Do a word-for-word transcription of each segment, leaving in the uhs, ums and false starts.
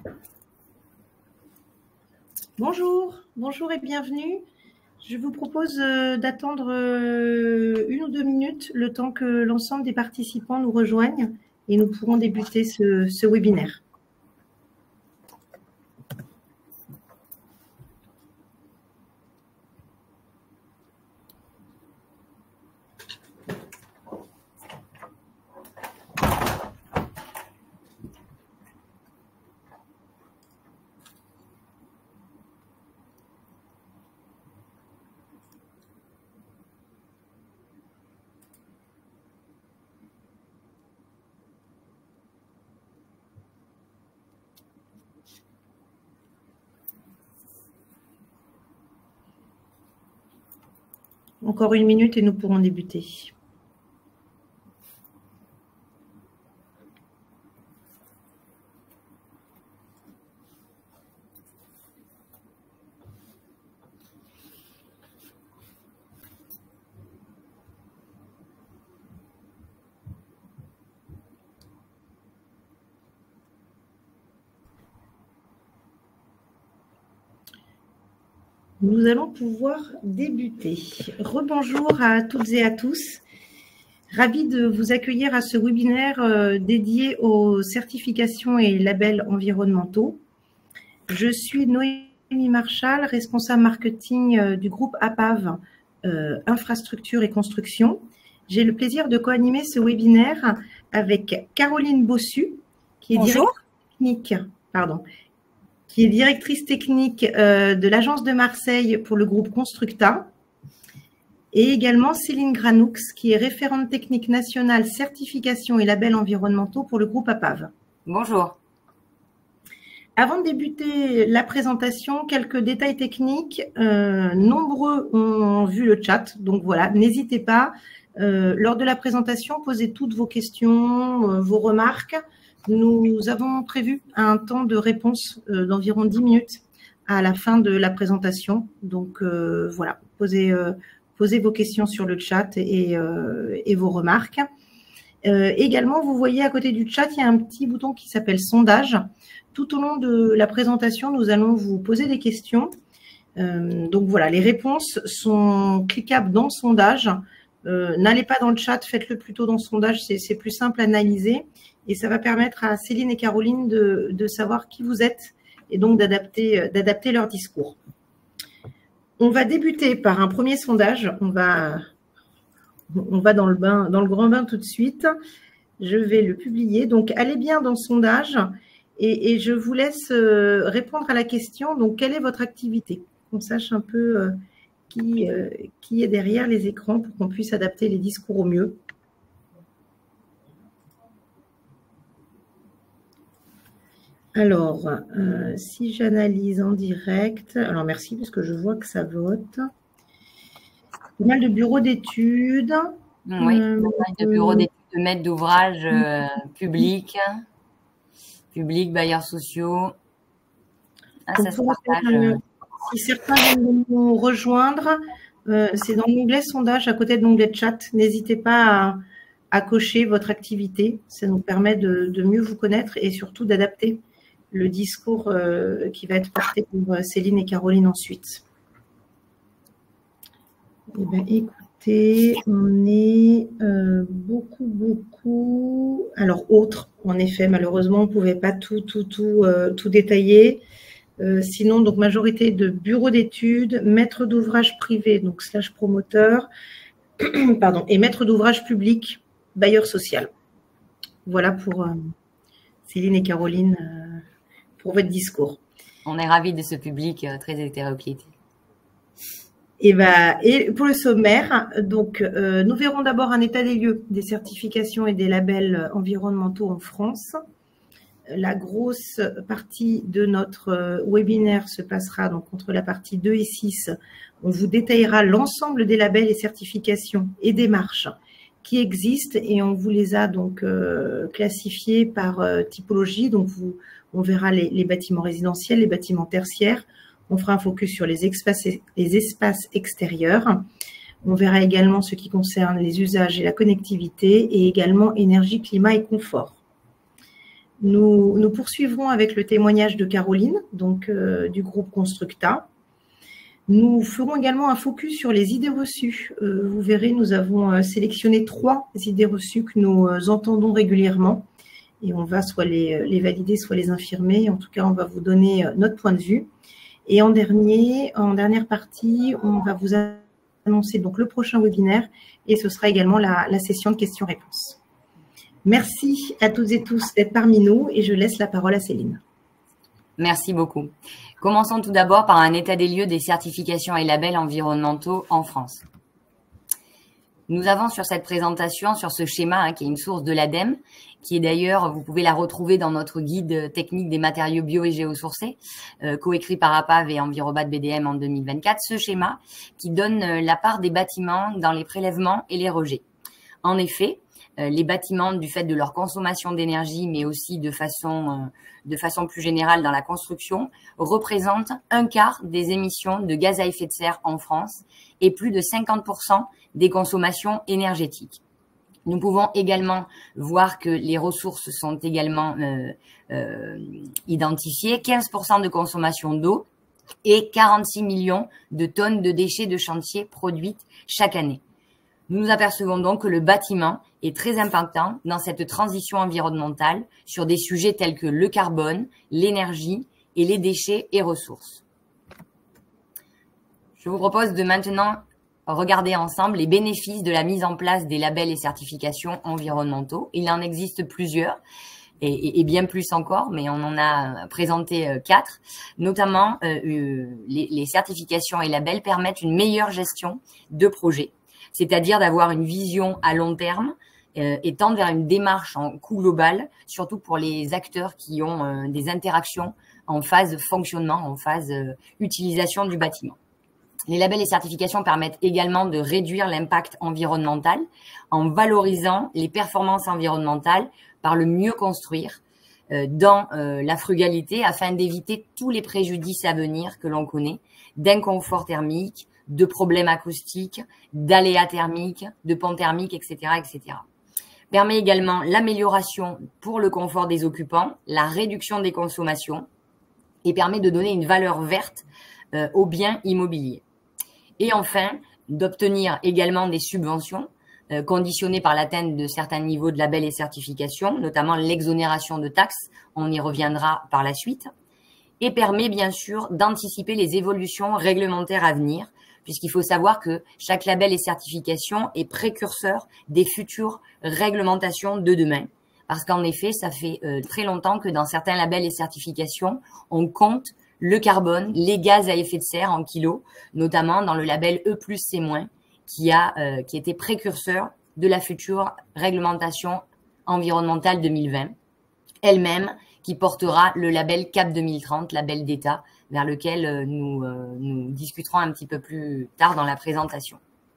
Bonjour, bonjour et bienvenue. Je vous propose d'attendre une ou deux minutes le temps que l'ensemble des participants nous rejoignent et nous pourrons débuter ce, ce webinaire. Encore une minute et nous pourrons débuter. Nous allons pouvoir débuter. Rebonjour à toutes et à tous. Ravi de vous accueillir à ce webinaire dédié aux certifications et labels environnementaux. Je suis Noémie Marchal, responsable marketing du groupe A P A V, euh, Infrastructure et Construction. J'ai le plaisir de co-animer ce webinaire avec Caroline Bossu, qui est directrice technique, pardon, qui est directrice technique euh, de l'agence de Marseille pour le groupe Constructa, et également Céline Granoux, qui est référente technique nationale certification et labels environnementaux pour le groupe A P A V. Bonjour. Avant de débuter la présentation, quelques détails techniques. Euh, nombreux ont vu le chat, donc voilà, n'hésitez pas. Euh, lors de la présentation, posez toutes vos questions, euh, vos remarques. Nous avons prévu un temps de réponse euh, d'environ dix minutes à la fin de la présentation. Donc euh, voilà, posez, euh, posez vos questions sur le chat et, euh, et vos remarques. Euh, également, vous voyez à côté du chat, il y a un petit bouton qui s'appelle sondage. Tout au long de la présentation, nous allons vous poser des questions. Euh, donc voilà, les réponses sont cliquables dans le sondage. Euh, N'allez pas dans le chat, faites-le plutôt dans le sondage, c'est plus simple à analyser. Et ça va permettre à Céline et Caroline de, de savoir qui vous êtes et donc d'adapter d'adapter leur discours. On va débuter par un premier sondage. On va, on va dans le bain, dans le grand bain tout de suite. Je vais le publier. Donc, allez bien dans le sondage et, et je vous laisse répondre à la question. Donc, quelle est votre activité? Qu'on sache un peu qui, qui est derrière les écrans pour qu'on puisse adapter les discours au mieux. Alors, euh, si j'analyse en direct, alors merci parce que je vois que ça vote. Pas mal de bureaux d'études. Oui, euh, pas mal de bureaux d'études, de maîtres d'ouvrage euh, publics, publics, bailleurs sociaux. Ah, ça se partage. Euh, si certains viennent nous rejoindre, euh, c'est dans l'onglet sondage à côté de l'onglet chat. N'hésitez pas à, à cocher votre activité. Ça nous permet de, de mieux vous connaître et surtout d'adapter le discours euh, qui va être porté par Céline et Caroline ensuite. Eh bien, écoutez, on est euh, beaucoup, beaucoup... Alors, autres, en effet, malheureusement, on ne pouvait pas tout, tout, tout, euh, tout détailler. Euh, sinon, donc, majorité de bureaux d'études, maîtres d'ouvrage privés, donc slash promoteur, pardon, et maîtres d'ouvrage public, bailleur social. Voilà pour euh, Céline et Caroline. Euh, pour votre discours. On est ravis de ce public euh, très hétéroclite. Et, bah, et pour le sommaire, donc, euh, nous verrons d'abord un état des lieux des certifications et des labels environnementaux en France. La grosse partie de notre webinaire se passera donc entre la partie deux et six. On vous détaillera l'ensemble des labels et certifications et démarches qui existent et on vous les a donc euh, classifiés par euh, typologie. Donc, vous, on verra les, les bâtiments résidentiels, les bâtiments tertiaires. On fera un focus sur les espaces, les espaces extérieurs. On verra également ce qui concerne les usages et la connectivité et également énergie, climat et confort. Nous, nous poursuivrons avec le témoignage de Caroline, donc euh, du groupe Constructa. Nous ferons également un focus sur les idées reçues. Euh, vous verrez, nous avons euh, sélectionné trois idées reçues que nous euh, entendons régulièrement et on va soit les, les valider, soit les infirmer. En tout cas, on va vous donner euh, notre point de vue. Et en dernier, en dernière partie, on va vous annoncer donc le prochain webinaire et ce sera également la, la session de questions-réponses. Merci à toutes et tous d'être parmi nous et je laisse la parole à Céline. Merci beaucoup. Commençons tout d'abord par un état des lieux des certifications et labels environnementaux en France. Nous avons sur cette présentation, sur ce schéma hein, qui est une source de l'ADEME, qui est d'ailleurs, vous pouvez la retrouver dans notre guide technique des matériaux bio et géosourcés, euh, coécrit par A P A V et Envirobat B D M en deux mille vingt-quatre, ce schéma qui donne la part des bâtiments dans les prélèvements et les rejets. En effet, euh, les bâtiments, du fait de leur consommation d'énergie, mais aussi de façon, euh, de façon plus générale dans la construction, représentent un quart des émissions de gaz à effet de serre en France et plus de cinquante pour cent des consommations énergétiques. Nous pouvons également voir que les ressources sont également euh, euh, identifiées, quinze pour cent de consommation d'eau et quarante-six millions de tonnes de déchets de chantier produites chaque année. Nous nous apercevons donc que le bâtiment est très impactant dans cette transition environnementale sur des sujets tels que le carbone, l'énergie et les déchets et ressources. Je vous propose de maintenant regarder ensemble les bénéfices de la mise en place des labels et certifications environnementaux. Il en existe plusieurs et, et, et bien plus encore, mais on en a présenté euh, quatre. Notamment, euh, les, les certifications et labels permettent une meilleure gestion de projets, c'est-à-dire d'avoir une vision à long terme euh, et tendre vers une démarche en coût global, surtout pour les acteurs qui ont euh, des interactions en phase fonctionnement, en phase euh, utilisation du bâtiment. Les labels et certifications permettent également de réduire l'impact environnemental en valorisant les performances environnementales par le mieux construire euh, dans euh, la frugalité afin d'éviter tous les préjudices à venir que l'on connaît, d'inconfort thermique, de problèmes acoustiques, d'aléas thermiques, de ponts thermiques, et cetera, et cetera. Permet également l'amélioration pour le confort des occupants, la réduction des consommations et permet de donner une valeur verte euh, aux biens immobiliers. Et enfin, d'obtenir également des subventions euh, conditionnées par l'atteinte de certains niveaux de labels et certifications, notamment l'exonération de taxes, on y reviendra par la suite, et permet bien sûr d'anticiper les évolutions réglementaires à venir, puisqu'il faut savoir que chaque label et certification est précurseur des futures réglementations de demain. Parce qu'en effet, ça fait euh, très longtemps que dans certains labels et certifications, on compte le carbone, les gaz à effet de serre en kilos, notamment dans le label E plus, C moins, qui a euh, qui était précurseur de la future réglementation environnementale deux mille vingt, elle-même qui portera le label C A P deux mille trente, label d'État, vers lequel euh, nous, euh, nous discuterons un petit peu plus tard dans la présentation.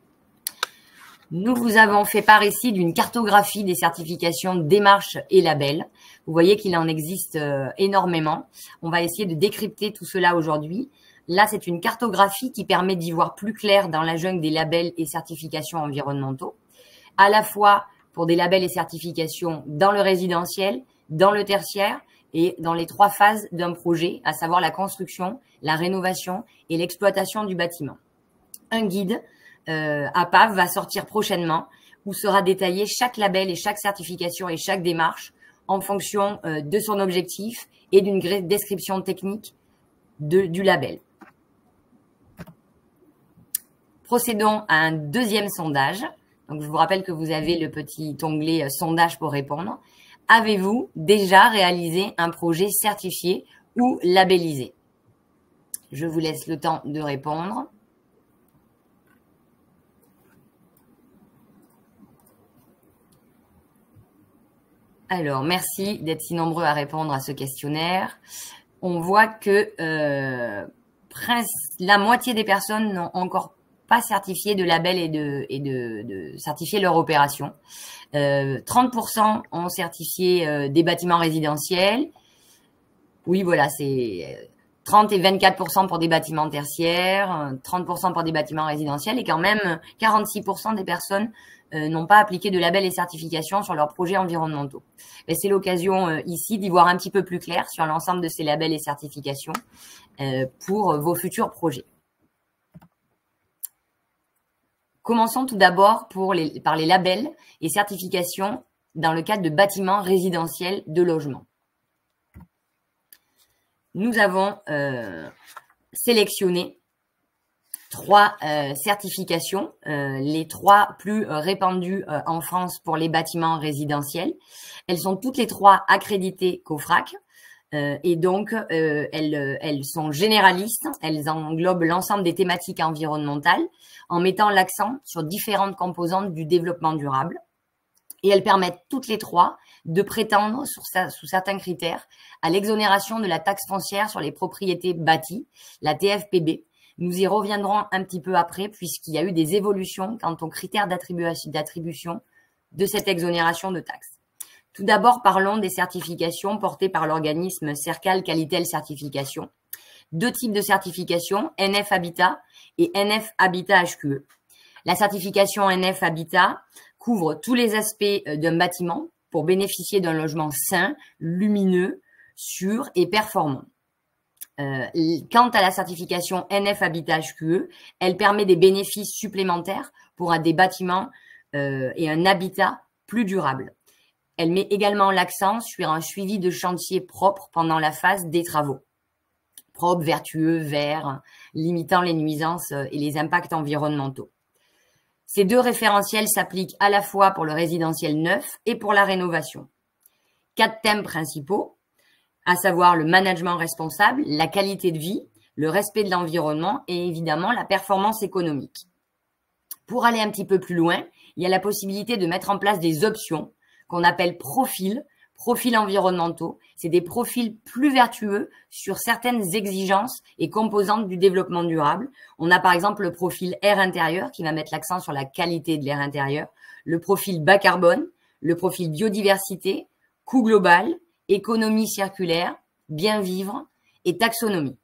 Nous vous avons fait part ici d'une cartographie des certifications, démarches et labels. Vous voyez qu'il en existe euh, énormément. On va essayer de décrypter tout cela aujourd'hui. Là, c'est une cartographie qui permet d'y voir plus clair dans la jungle des labels et certifications environnementaux, à la fois pour des labels et certifications dans le résidentiel, dans le tertiaire et dans les trois phases d'un projet, à savoir la construction, la rénovation et l'exploitation du bâtiment. Un guide Euh, A P A V va sortir prochainement où sera détaillé chaque label et chaque certification et chaque démarche en fonction euh, de son objectif et d'une description technique de, du label. Procédons à un deuxième sondage. Donc, je vous rappelle que vous avez le petit onglet euh, sondage pour répondre. Avez-vous déjà réalisé un projet certifié ou labellisé? Je vous laisse le temps de répondre. Alors, merci d'être si nombreux à répondre à ce questionnaire. On voit que euh, la moitié des personnes n'ont encore pas certifié de label et de, et de, de certifier leur opération. Euh, trente pour cent ont certifié euh, des bâtiments résidentiels. Oui, voilà, c'est trente et vingt-quatre pour cent pour des bâtiments tertiaires, trente pour cent pour des bâtiments résidentiels et quand même quarante-six pour cent des personnes euh, n'ont pas appliqué de labels et certifications sur leurs projets environnementaux. C'est l'occasion euh, ici d'y voir un petit peu plus clair sur l'ensemble de ces labels et certifications euh, pour vos futurs projets. Commençons tout d'abord pour les, par les labels et certifications dans le cadre de bâtiments résidentiels de logement. Nous avons euh, sélectionné trois euh, certifications, euh, les trois plus euh, répandues euh, en France pour les bâtiments résidentiels. Elles sont toutes les trois accréditées COFRAC euh, et donc euh, elles, elles sont généralistes, elles englobent l'ensemble des thématiques environnementales en mettant l'accent sur différentes composantes du développement durable. Et elles permettent toutes les trois de prétendre, sur sa, sous certains critères, à l'exonération de la taxe foncière sur les propriétés bâties, la T F P B. Nous y reviendrons un petit peu après, puisqu'il y a eu des évolutions quant aux critères d'attribution de cette exonération de taxes. Tout d'abord, parlons des certifications portées par l'organisme Cercal Qualitel Certification. Deux types de certifications, N F Habitat et N F Habitat H Q E. La certification N F Habitat couvre tous les aspects d'un bâtiment pour bénéficier d'un logement sain, lumineux, sûr et performant. Euh, quant à la certification N F Habitat H Q E, elle permet des bénéfices supplémentaires pour un, des bâtiments euh, et un habitat plus durable. Elle met également l'accent sur un suivi de chantier propre pendant la phase des travaux. Propre, vertueux, vert, limitant les nuisances et les impacts environnementaux. Ces deux référentiels s'appliquent à la fois pour le résidentiel neuf et pour la rénovation. Quatre thèmes principaux, à savoir le management responsable, la qualité de vie, le respect de l'environnement et évidemment la performance économique. Pour aller un petit peu plus loin, il y a la possibilité de mettre en place des options qu'on appelle profils, profils environnementaux. C'est des profils plus vertueux sur certaines exigences et composantes du développement durable. On a par exemple le profil air intérieur qui va mettre l'accent sur la qualité de l'air intérieur, le profil bas carbone, le profil biodiversité, coût global, économie circulaire, bien vivre et taxonomie.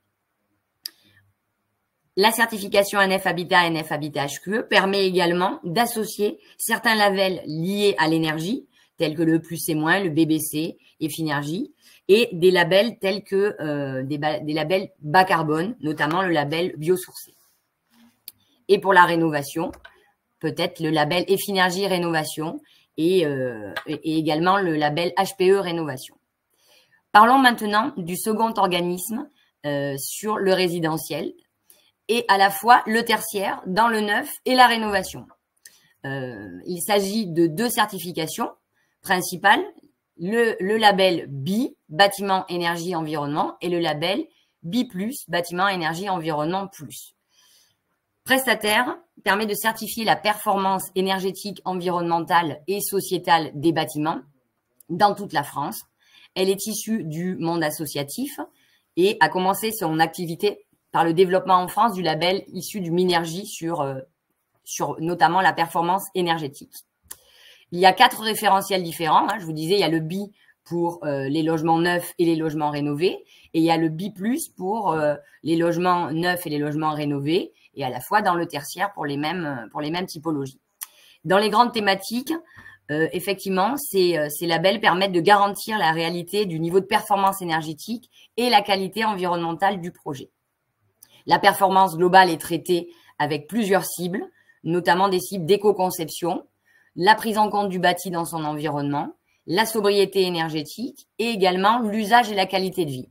La certification N F Habitat N F Habitat H Q E permet également d'associer certains labels liés à l'énergie, tels que le plus c'est moins, le B B C et Finergie, et des labels tels que euh, des, des labels bas carbone, notamment le label biosourcé. Et pour la rénovation, peut-être le label Effinergie Rénovation et, euh, et également le label H P E Rénovation. Parlons maintenant du second organisme euh, sur le résidentiel et à la fois le tertiaire dans le neuf et la rénovation. Euh, il s'agit de deux certifications principales, le, le label B I, Bâtiment Énergie Environnement, et le label B plus, Bâtiment Énergie Environnement plus. Prestataire permet de certifier la performance énergétique, environnementale et sociétale des bâtiments dans toute la France. Elle est issue du monde associatif et a commencé son activité par le développement en France du label issu du Minergie sur, euh, sur notamment la performance énergétique. Il y a quatre référentiels différents. Hein. Je vous disais, il y a le B I pour euh, les logements neufs et les logements rénovés. Et il y a le B plus pour euh, les logements neufs et les logements rénovés. Et à la fois dans le tertiaire pour les mêmes, pour les mêmes typologies. Dans les grandes thématiques, euh, effectivement, ces, ces labels permettent de garantir la réalité du niveau de performance énergétique et la qualité environnementale du projet. La performance globale est traitée avec plusieurs cibles, notamment des cibles d'éco-conception, la prise en compte du bâti dans son environnement, la sobriété énergétique et également l'usage et la qualité de vie.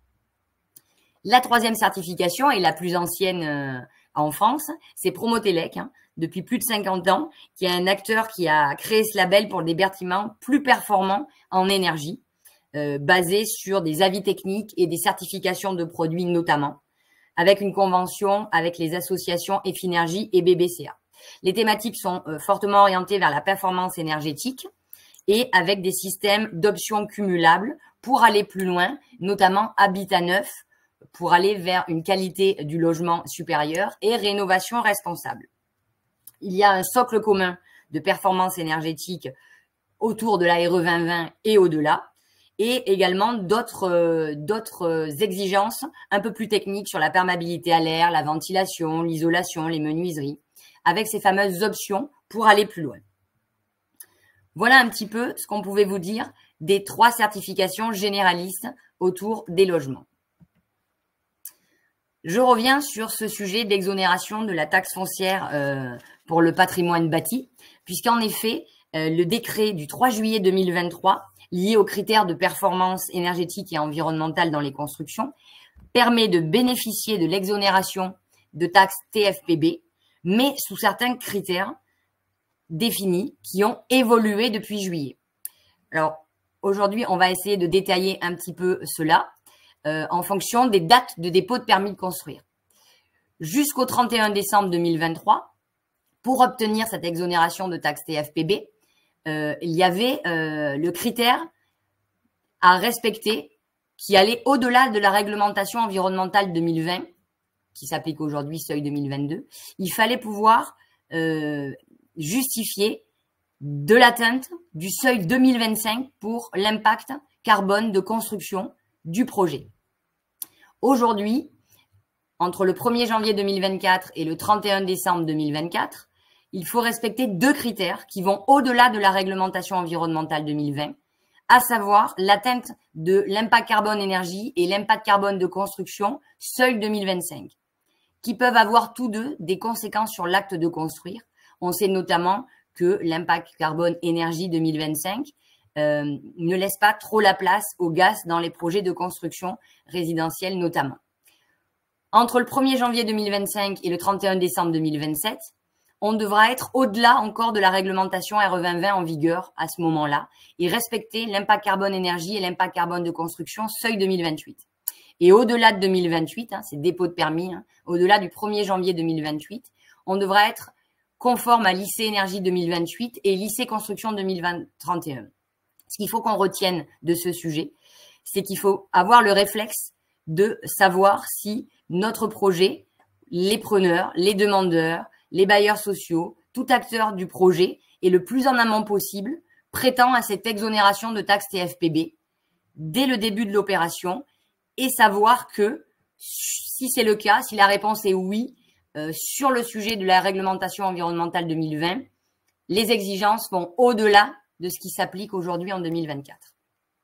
La troisième certification et la plus ancienne euh, en France, c'est Promotelec, hein, depuis plus de cinquante ans, qui est un acteur qui a créé ce label pour des bâtiments plus performants en énergie, euh, basés sur des avis techniques et des certifications de produits notamment, avec une convention avec les associations Effinergie et B B C A. Les thématiques sont euh, fortement orientées vers la performance énergétique et avec des systèmes d'options cumulables pour aller plus loin, notamment habitat neuf, pour aller vers une qualité du logement supérieure et rénovation responsable. Il y a un socle commun de performance énergétique autour de la R E vingt vingt et au-delà, et également d'autres euh, d'autres exigences un peu plus techniques sur la perméabilité à l'air, la ventilation, l'isolation, les menuiseries, avec ces fameuses options pour aller plus loin. Voilà un petit peu ce qu'on pouvait vous dire des trois certifications généralistes autour des logements. Je reviens sur ce sujet d'exonération de la taxe foncière euh, pour le patrimoine bâti, puisqu'en effet, euh, le décret du trois juillet deux mille vingt-trois, lié aux critères de performance énergétique et environnementale dans les constructions, permet de bénéficier de l'exonération de taxe T F P B, mais sous certains critères définis qui ont évolué depuis juillet. Alors, aujourd'hui, on va essayer de détailler un petit peu cela euh, en fonction des dates de dépôt de permis de construire. Jusqu'au trente et un décembre deux mille vingt-trois, pour obtenir cette exonération de taxe T F P B, euh, il y avait euh, le critère à respecter qui allait au-delà de la réglementation environnementale deux mille vingt, qui s'applique aujourd'hui, seuil deux mille vingt-deux. Il fallait pouvoir euh, justifier de l'atteinte du seuil deux mille vingt-cinq pour l'impact carbone de construction du projet. Aujourd'hui, entre le premier janvier deux mille vingt-quatre et le trente et un décembre deux mille vingt-quatre, il faut respecter deux critères qui vont au-delà de la réglementation environnementale deux mille vingt, à savoir l'atteinte de l'impact carbone énergie et l'impact carbone de construction, seuil deux mille vingt-cinq, qui peuvent avoir tous deux des conséquences sur l'acte de construire. On sait notamment que l'impact carbone énergie deux mille vingt-cinq euh, ne laisse pas trop la place au gaz dans les projets de construction résidentielle notamment. Entre le premier janvier deux mille vingt-cinq et le trente et un décembre deux mille vingt-sept, on devra être au-delà encore de la réglementation R E vingt vingt en vigueur à ce moment-là et respecter l'impact carbone énergie et l'impact carbone de construction seuil deux mille vingt-huit. Et au-delà de deux mille vingt-huit, hein, c'est dépôt de permis, hein, au-delà du premier janvier deux mille vingt-huit, on devra être conforme à l'I C Énergie deux mille vingt-huit et l'I C Construction deux mille trente et un. Ce qu'il faut qu'on retienne de ce sujet, c'est qu'il faut avoir le réflexe de savoir si notre projet, les preneurs, les demandeurs, les bailleurs sociaux, tout acteur du projet est le plus en amont possible, prétend à cette exonération de taxe T F P B dès le début de l'opération et savoir que si c'est le cas, si la réponse est oui, euh, sur le sujet de la réglementation environnementale deux mille vingt, les exigences vont au-delà de ce qui s'applique aujourd'hui en deux mille vingt-quatre.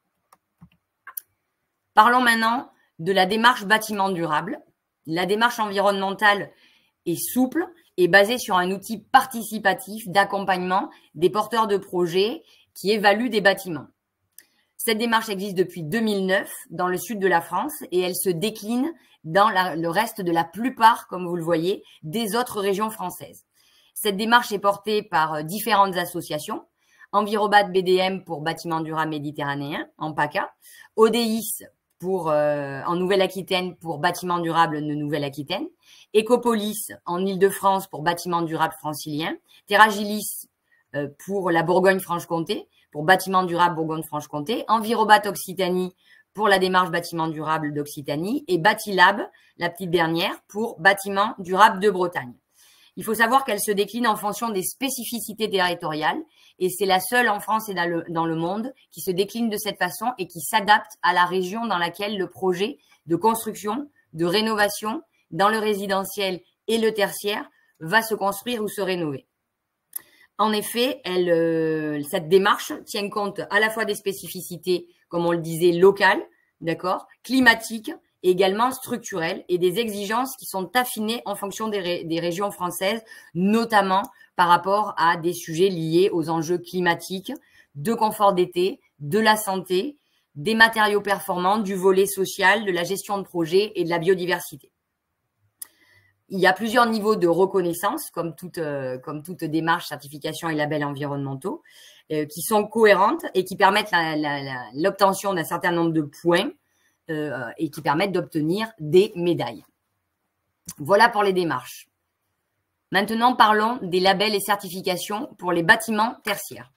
Parlons maintenant de la démarche bâtiment durable. La démarche environnementale est souple et basée sur un outil participatif d'accompagnement des porteurs de projets qui évaluent des bâtiments. Cette démarche existe depuis deux mille neuf dans le sud de la France et elle se décline dans la, le reste de la plupart, comme vous le voyez, des autres régions françaises. Cette démarche est portée par différentes associations. Envirobat B D M pour bâtiments durables méditerranéens, en PACA, O D I S pour, euh, en Nouvelle-Aquitaine pour bâtiments durables de Nouvelle-Aquitaine, Ecopolis en Île-de-France pour bâtiments durables franciliens, Terragilis euh, pour la Bourgogne-Franche-Comté, pour bâtiments durables Bourgogne-Franche-Comté, Envirobat Occitanie pour la démarche bâtiments durables d'Occitanie et Bâtilab, la petite dernière, pour bâtiments durables de Bretagne. Il faut savoir qu'elle se décline en fonction des spécificités territoriales et c'est la seule en France et dans le, dans le monde qui se décline de cette façon et qui s'adapte à la région dans laquelle le projet de construction, de rénovation, dans le résidentiel et le tertiaire, va se construire ou se rénover. En effet, elle, euh, cette démarche tient compte à la fois des spécificités, comme on le disait, locales, d'accord, climatiques, et également structurelles et des exigences qui sont affinées en fonction des, ré, des régions françaises, notamment par rapport à des sujets liés aux enjeux climatiques, de confort d'été, de la santé, des matériaux performants, du volet social, de la gestion de projet et de la biodiversité. Il y a plusieurs niveaux de reconnaissance, comme toute, euh, comme toute démarche, certification et labels environnementaux, euh, qui sont cohérentes et qui permettent l'obtention d'un certain nombre de points euh, et qui permettent d'obtenir des médailles. Voilà pour les démarches. Maintenant, parlons des labels et certifications pour les bâtiments tertiaires.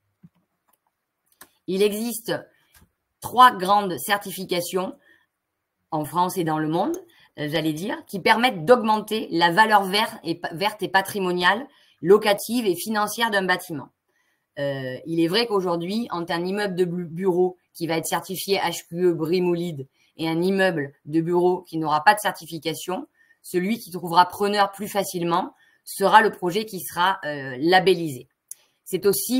Il existe trois grandes certifications en France et dans le monde, j'allais dire, qui permettent d'augmenter la valeur verte et, verte et patrimoniale, locative et financière d'un bâtiment. Euh, il est vrai qu'aujourd'hui, entre un immeuble de bureau qui va être certifié H Q E, B R I M ou L E E D et un immeuble de bureau qui n'aura pas de certification, celui qui trouvera preneur plus facilement sera le projet qui sera euh, labellisé. C'est aussi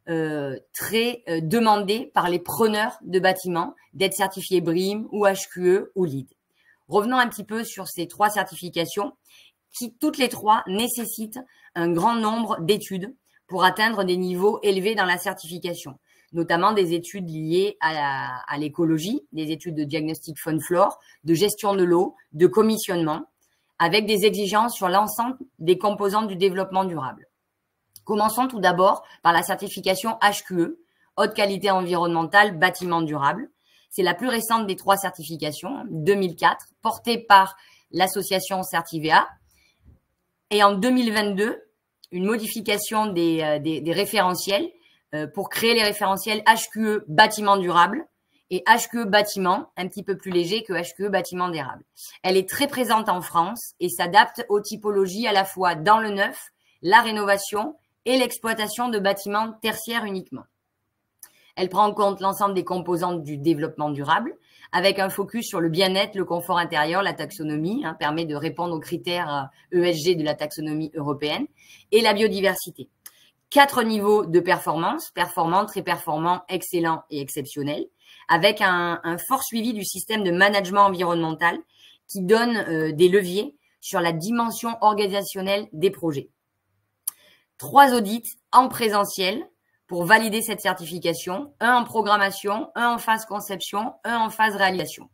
euh, très euh, demandé par les preneurs de bâtiments d'être certifiés B R I M ou H Q E ou LEED. Revenons un petit peu sur ces trois certifications qui, toutes les trois, nécessitent un grand nombre d'études pour atteindre des niveaux élevés dans la certification, notamment des études liées à l'écologie, des études de diagnostic faune flore, de gestion de l'eau, de commissionnement, avec des exigences sur l'ensemble des composantes du développement durable. Commençons tout d'abord par la certification H Q E, haute qualité environnementale bâtiment durable. C'est la plus récente des trois certifications, deux mille quatre, portée par l'association Certivea. Et en deux mille vingt-deux, une modification des, euh, des, des référentiels euh, pour créer les référentiels H Q E bâtiment durable et H Q E bâtiment, un petit peu plus léger que H Q E bâtiment d'érable. Elle est très présente en France et s'adapte aux typologies à la fois dans le neuf, la rénovation et l'exploitation de bâtiments tertiaires uniquement. Elle prend en compte l'ensemble des composantes du développement durable, avec un focus sur le bien-être, le confort intérieur, la taxonomie, hein, permet de répondre aux critères E S G de la taxonomie européenne, et la biodiversité. Quatre niveaux de performance, performant, très performant, excellent et exceptionnel, avec un, un fort suivi du système de management environnemental qui donne euh, des leviers sur la dimension organisationnelle des projets. Trois audits en présentiel pour valider cette certification, un en programmation, un en phase conception, un en phase réalisation.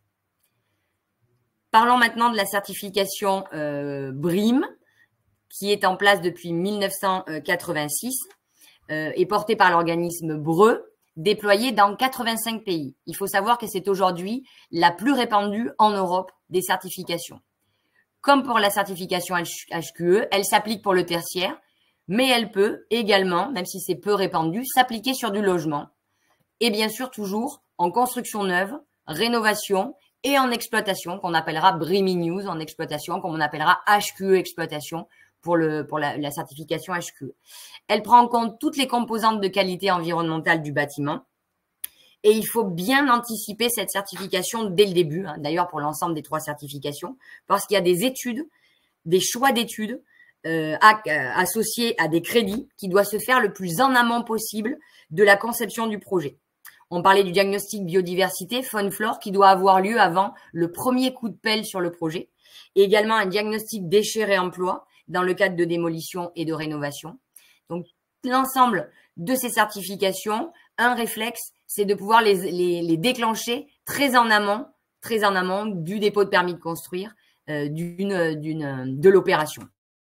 Parlons maintenant de la certification euh, B R I M, qui est en place depuis mille neuf cent quatre-vingt-six euh, et portée par l'organisme B R E, déployée dans quatre-vingt-cinq pays. Il faut savoir que c'est aujourd'hui la plus répandue en Europe des certifications. Comme pour la certification H Q E, elle s'applique pour le tertiaire, mais elle peut également, même si c'est peu répandu, s'appliquer sur du logement. Et bien sûr, toujours en construction neuve, rénovation et en exploitation, qu'on appellera B R I M in use en exploitation, comme on appellera H Q E exploitation pour, le, pour la, la certification H Q E. Elle prend en compte toutes les composantes de qualité environnementale du bâtiment. Et il faut bien anticiper cette certification dès le début, hein, d'ailleurs pour l'ensemble des trois certifications, parce qu'il y a des études, des choix d'études, Euh, à, euh, associé à des crédits qui doit se faire le plus en amont possible de la conception du projet. On parlait du diagnostic biodiversité, faune flore, qui doit avoir lieu avant le premier coup de pelle sur le projet, et également un diagnostic déchets réemploi dans le cadre de démolition et de rénovation. Donc, l'ensemble de ces certifications, un réflexe, c'est de pouvoir les, les, les déclencher très en amont, très en amont du dépôt de permis de construire, euh, d'une, d'une, de l'opération.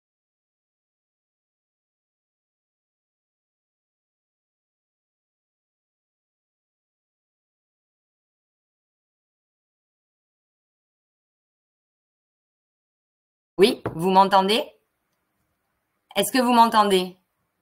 Oui, vous m'entendez? Est-ce que vous m'entendez?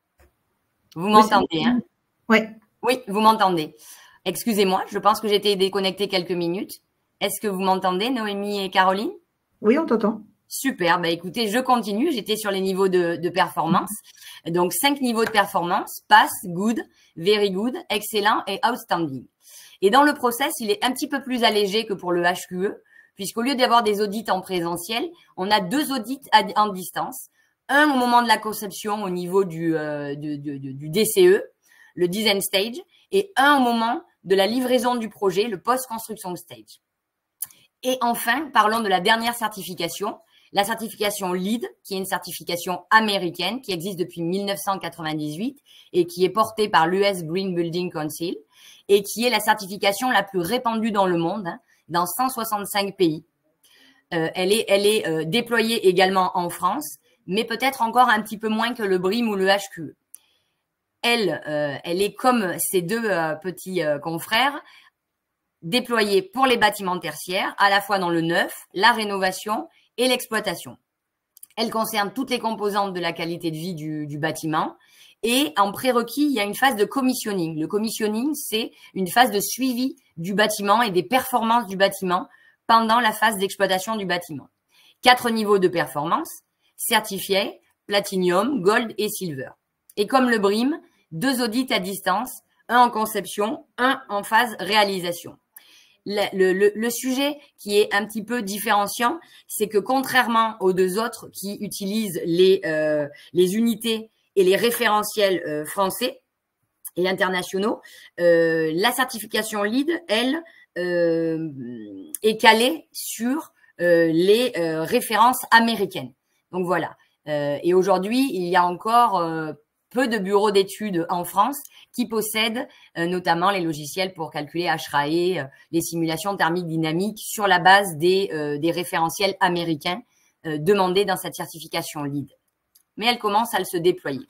Vous m'entendez, hein? Oui. Oui, vous m'entendez. Excusez-moi, je pense que j'ai été déconnectée quelques minutes. Est-ce que vous m'entendez, Noémie et Caroline? Oui, on t'entend. Super, bah écoutez, je continue. J'étais sur les niveaux de, de performance. Donc, cinq niveaux de performance, pass, good, very good, excellent et outstanding. Et dans le process, il est un petit peu plus allégé que pour le H Q E, puisqu'au lieu d'avoir des audits en présentiel, on a deux audits en distance. Un au moment de la conception au niveau du, euh, du, du, du D C E, le design stage, et un au moment de la livraison du projet, le post-construction stage. Et enfin, parlons de la dernière certification, la certification LEED, qui est une certification américaine qui existe depuis mille neuf cent quatre-vingt-dix-huit et qui est portée par l'U S Green Building Council et qui est la certification la plus répandue dans le monde, hein, dans cent soixante-cinq pays. Euh, elle est, elle est euh, déployée également en France, mais peut-être encore un petit peu moins que le B R I M ou le H Q E. Elle, euh, elle est comme ces deux euh, petits euh, confrères, déployée pour les bâtiments tertiaires, à la fois dans le neuf, la rénovation et l'exploitation. Elle concerne toutes les composantes de la qualité de vie du, du bâtiment. Et en prérequis, il y a une phase de commissioning. Le commissioning, c'est une phase de suivi du bâtiment et des performances du bâtiment pendant la phase d'exploitation du bâtiment. Quatre niveaux de performance, certifié, platinum, gold et silver. Et comme le B R I M, deux audits à distance, un en conception, un en phase réalisation. Le, le, le sujet qui est un petit peu différenciant, c'est que contrairement aux deux autres qui utilisent les, euh, les unités et les référentiels euh, français, et internationaux. Euh, la certification LEED, elle, euh, est calée sur euh, les euh, références américaines. Donc voilà. Euh, et aujourd'hui, il y a encore euh, peu de bureaux d'études en France qui possèdent euh, notamment les logiciels pour calculer H R A E, euh, les simulations thermiques dynamiques sur la base des, euh, des référentiels américains euh, demandés dans cette certification LEED. Mais elle commence à se déployer.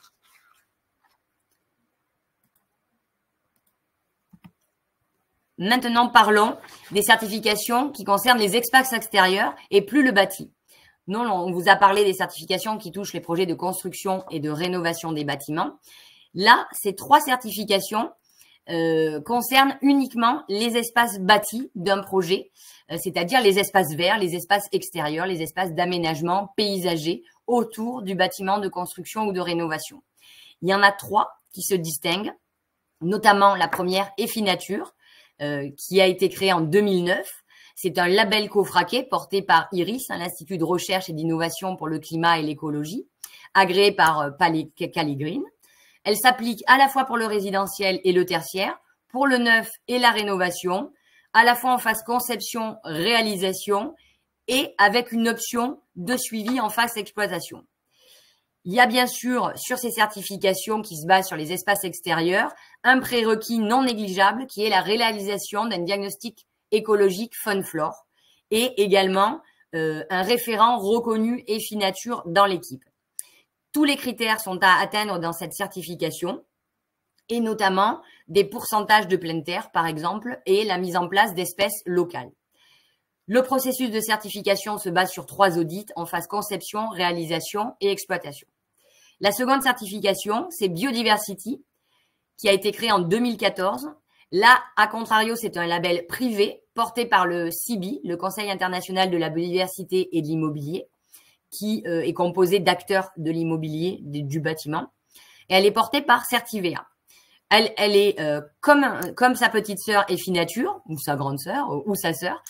Maintenant, parlons des certifications qui concernent les espaces extérieurs et plus le bâti. Nous, on vous a parlé des certifications qui touchent les projets de construction et de rénovation des bâtiments. Là, ces trois certifications euh, concernent uniquement les espaces bâtis d'un projet, euh, c'est-à-dire les espaces verts, les espaces extérieurs, les espaces d'aménagement paysager autour du bâtiment de construction ou de rénovation. Il y en a trois qui se distinguent, notamment la première EFI-Nature, euh, qui a été créée en deux mille neuf. C'est un label cofraqué porté par IRIS, l'Institut de recherche et d'innovation pour le climat et l'écologie, agréé par Cali Green. Elle s'applique à la fois pour le résidentiel et le tertiaire, pour le neuf et la rénovation, à la fois en phase conception-réalisation et avec une option de suivi en phase exploitation. Il y a bien sûr, sur ces certifications qui se basent sur les espaces extérieurs, un prérequis non négligeable qui est la réalisation d'un diagnostic écologique FunFlora et également euh, un référent reconnu EFI-Nature dans l'équipe. Tous les critères sont à atteindre dans cette certification et notamment des pourcentages de pleine terre, par exemple, et la mise en place d'espèces locales. Le processus de certification se base sur trois audits en phase conception, réalisation et exploitation. La seconde certification, c'est Biodiversity, qui a été créée en deux mille quatorze. Là, à contrario, c'est un label privé porté par le C I B I, le Conseil international de la biodiversité et de l'immobilier, qui euh, est composé d'acteurs de l'immobilier, du bâtiment. Et elle est portée par Certivea. Elle, elle est euh, comme, comme sa petite sœur EFI-Nature, ou sa grande sœur, ou, ou sa sœur,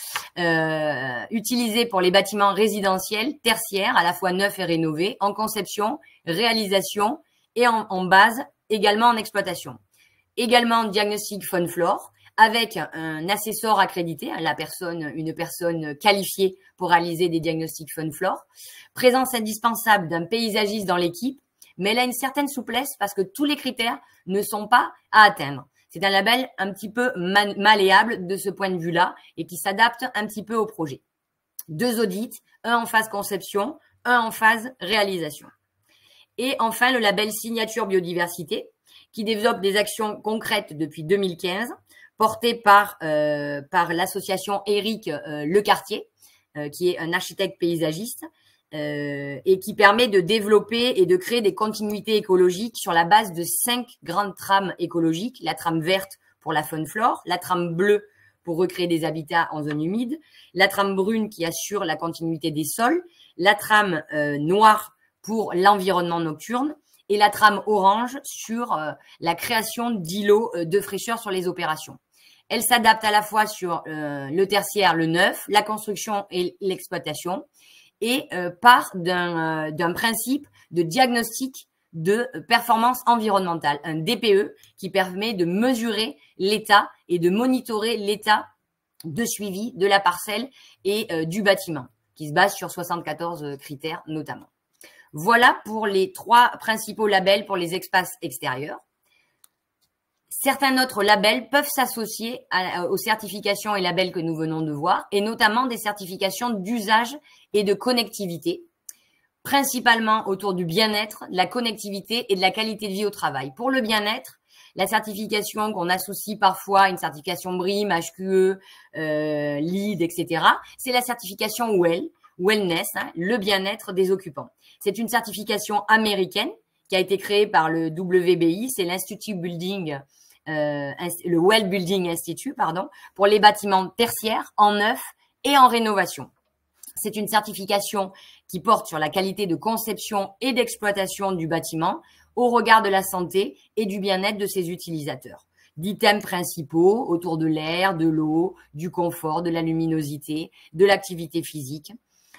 euh, utilisée pour les bâtiments résidentiels, tertiaires, à la fois neufs et rénovés, en conception, réalisation et en, en base, également en exploitation. Également diagnostic FunFlora, avec un assessor accrédité, la personne, une personne qualifiée pour réaliser des diagnostics FunFlora. Présence indispensable d'un paysagiste dans l'équipe, mais elle a une certaine souplesse parce que tous les critères ne sont pas à atteindre. C'est un label un petit peu malléable de ce point de vue-là et qui s'adapte un petit peu au projet. Deux audits, un en phase conception, un en phase réalisation. Et enfin, le label Signature Biodiversité, qui développe des actions concrètes depuis deux mille quinze, portées par, euh, par l'association Éric euh, Lecartier, euh, qui est un architecte paysagiste, Euh, et qui permet de développer et de créer des continuités écologiques sur la base de cinq grandes trames écologiques. La trame verte pour la FunFlora, la trame bleue pour recréer des habitats en zone humide, la trame brune qui assure la continuité des sols, la trame euh, noire pour l'environnement nocturne et la trame orange sur euh, la création d'îlots euh, de fraîcheur sur les opérations. Elle s'adapte à la fois sur euh, le tertiaire, le neuf, la construction et l'exploitation, et euh, part d'un euh, d'un principe de diagnostic de performance environnementale, un D P E qui permet de mesurer l'état et de monitorer l'état de suivi de la parcelle et euh, du bâtiment, qui se base sur soixante-quatorze critères notamment. Voilà pour les trois principaux labels pour les espaces extérieurs. Certains autres labels peuvent s'associer aux certifications et labels que nous venons de voir, et notamment des certifications d'usage et de connectivité, principalement autour du bien-être, de la connectivité et de la qualité de vie au travail. Pour le bien-être, la certification qu'on associe parfois à une certification B R I M, H Q E, euh, LEED, et cetera, c'est la certification WELL, Wellness, hein, le bien-être des occupants. C'est une certification américaine qui a été créée par le W B I, c'est l'Institut Building, euh, le Well Building Institute, pardon, pour les bâtiments tertiaires, en neuf et en rénovation. C'est une certification qui porte sur la qualité de conception et d'exploitation du bâtiment au regard de la santé et du bien-être de ses utilisateurs. Dix thèmes principaux autour de l'air, de l'eau, du confort, de la luminosité, de l'activité physique.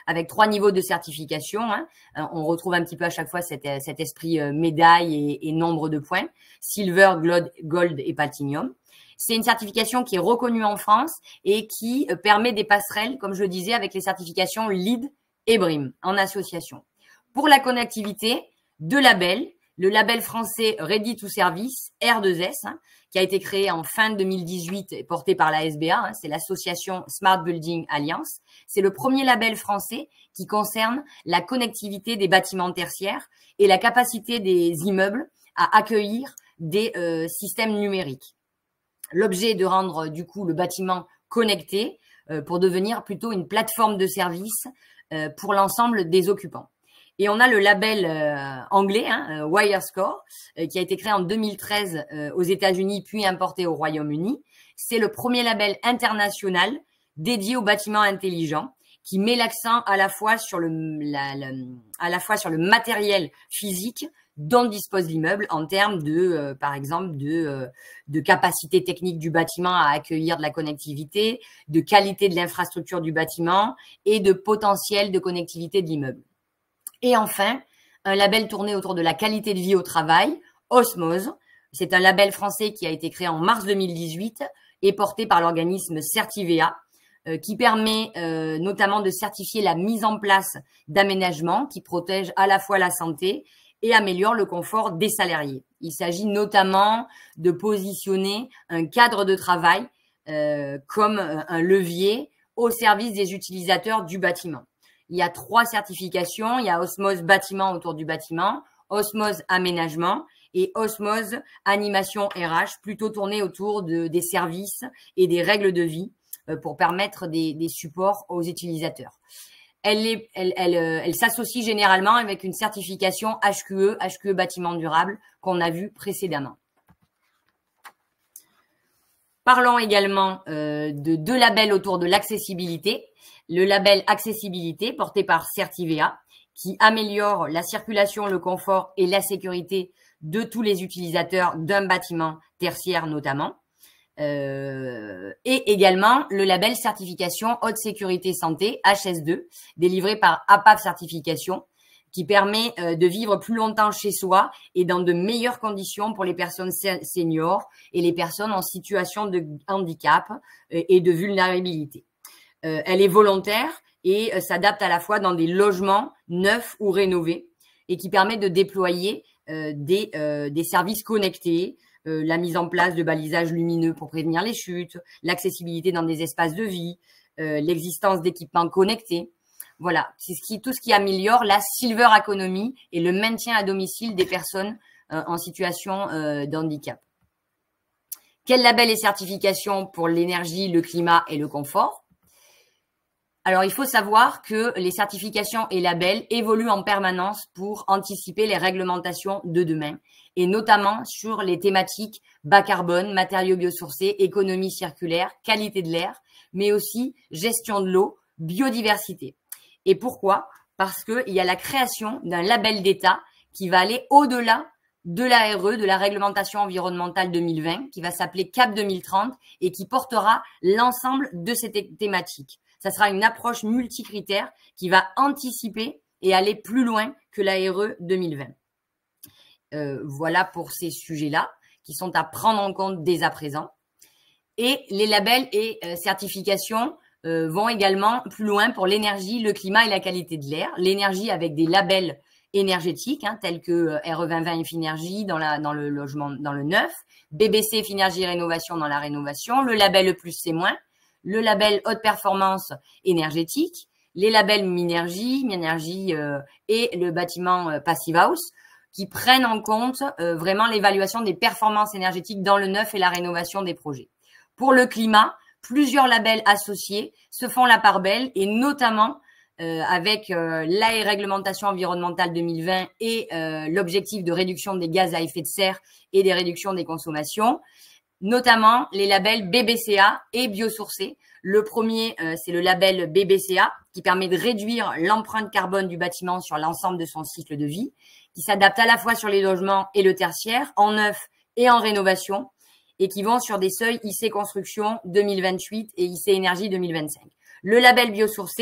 avec trois niveaux de certification. Hein. On retrouve un petit peu à chaque fois cet, cet esprit euh, médaille et, et nombre de points. Silver, Gold, Gold et Platinum. C'est une certification qui est reconnue en France et qui euh, permet des passerelles, comme je le disais, avec les certifications LEED et B R I M en association. Pour la connectivité, deux labels. Le label français Ready to Service, R deux S, hein, qui a été créé en fin deux mille dix-huit et porté par la S B A, hein, c'est l'association Smart Building Alliance. C'est le premier label français qui concerne la connectivité des bâtiments tertiaires et la capacité des immeubles à accueillir des euh, systèmes numériques. L'objet est de rendre du coup le bâtiment connecté euh, pour devenir plutôt une plateforme de service euh, pour l'ensemble des occupants. Et on a le label euh, anglais, hein, WireScore, euh, qui a été créé en deux mille treize euh, aux États-Unis puis importé au Royaume-Uni. C'est le premier label international dédié aux bâtiments intelligents qui met l'accent à la fois sur le, la, la, à la fois sur le matériel physique dont dispose l'immeuble en termes de, euh, par exemple, de, euh, de capacité technique du bâtiment à accueillir de la connectivité, de qualité de l'infrastructure du bâtiment et de potentiel de connectivité de l'immeuble. Et enfin, un label tourné autour de la qualité de vie au travail, Osmose. C'est un label français qui a été créé en mars deux mille dix-huit et porté par l'organisme Certivea, euh, qui permet euh, notamment de certifier la mise en place d'aménagements qui protègent à la fois la santé et améliorent le confort des salariés. Il s'agit notamment de positionner un cadre de travail euh, comme un levier au service des utilisateurs du bâtiment. Il y a trois certifications. Il y a Osmose bâtiment autour du bâtiment, Osmose aménagement et Osmose animation R H, plutôt tourné autour de, des services et des règles de vie euh, pour permettre des, des supports aux utilisateurs. Elle, est, elle, elle, elle s'associe généralement avec une certification H Q E, H Q E bâtiment durable qu'on a vu précédemment. Parlons également euh, de deux labels autour de l'accessibilité. Le label accessibilité porté par Certivea qui améliore la circulation, le confort et la sécurité de tous les utilisateurs d'un bâtiment tertiaire notamment. Euh, et également le label certification haute sécurité santé H S deux délivré par A P A V Certification qui permet euh, de vivre plus longtemps chez soi et dans de meilleures conditions pour les personnes seniors et les personnes en situation de handicap euh, et de vulnérabilité. Euh, elle est volontaire et euh, s'adapte à la fois dans des logements neufs ou rénovés et qui permet de déployer euh, des, euh, des services connectés, euh, la mise en place de balisages lumineux pour prévenir les chutes, l'accessibilité dans des espaces de vie, euh, l'existence d'équipements connectés. Voilà, c'est ce qui, tout ce qui améliore la silver economy et le maintien à domicile des personnes euh, en situation euh, de handicap. Quel label et certification pour l'énergie, le climat et le confort? Alors, il faut savoir que les certifications et labels évoluent en permanence pour anticiper les réglementations de demain, et notamment sur les thématiques bas carbone, matériaux biosourcés, économie circulaire, qualité de l'air, mais aussi gestion de l'eau, biodiversité. Et pourquoi? Parce qu'il y a la création d'un label d'État qui va aller au-delà de l'A R E, de la réglementation environnementale deux mille vingt, qui va s'appeler C A P deux mille trente et qui portera l'ensemble de ces thématiques. Ça sera une approche multicritère qui va anticiper et aller plus loin que l'A R E deux mille vingt. Euh, voilà pour ces sujets-là qui sont à prendre en compte dès à présent. Et les labels et euh, certifications euh, vont également plus loin pour l'énergie, le climat et la qualité de l'air. L'énergie avec des labels énergétiques hein, tels que euh, R E vingt vingt Finergie dans, la, dans le logement, dans le neuf, B B C Finergie Rénovation dans la rénovation, le label E plus C moins, le label haute performance énergétique, les labels Minergie, Minergie euh, et le bâtiment euh, Passive House qui prennent en compte euh, vraiment l'évaluation des performances énergétiques dans le neuf et la rénovation des projets. Pour le climat, plusieurs labels associés se font la part belle et notamment euh, avec euh, la réglementation environnementale deux mille vingt et euh, l'objectif de réduction des gaz à effet de serre et des réductions des consommations, notamment les labels B B C A et biosourcés. Le premier, euh, c'est le label B B C A qui permet de réduire l'empreinte carbone du bâtiment sur l'ensemble de son cycle de vie, qui s'adapte à la fois sur les logements et le tertiaire, en neuf et en rénovation, et qui vont sur des seuils I C Construction deux mille vingt-huit et I C Énergie deux mille vingt-cinq. Le label biosourcé,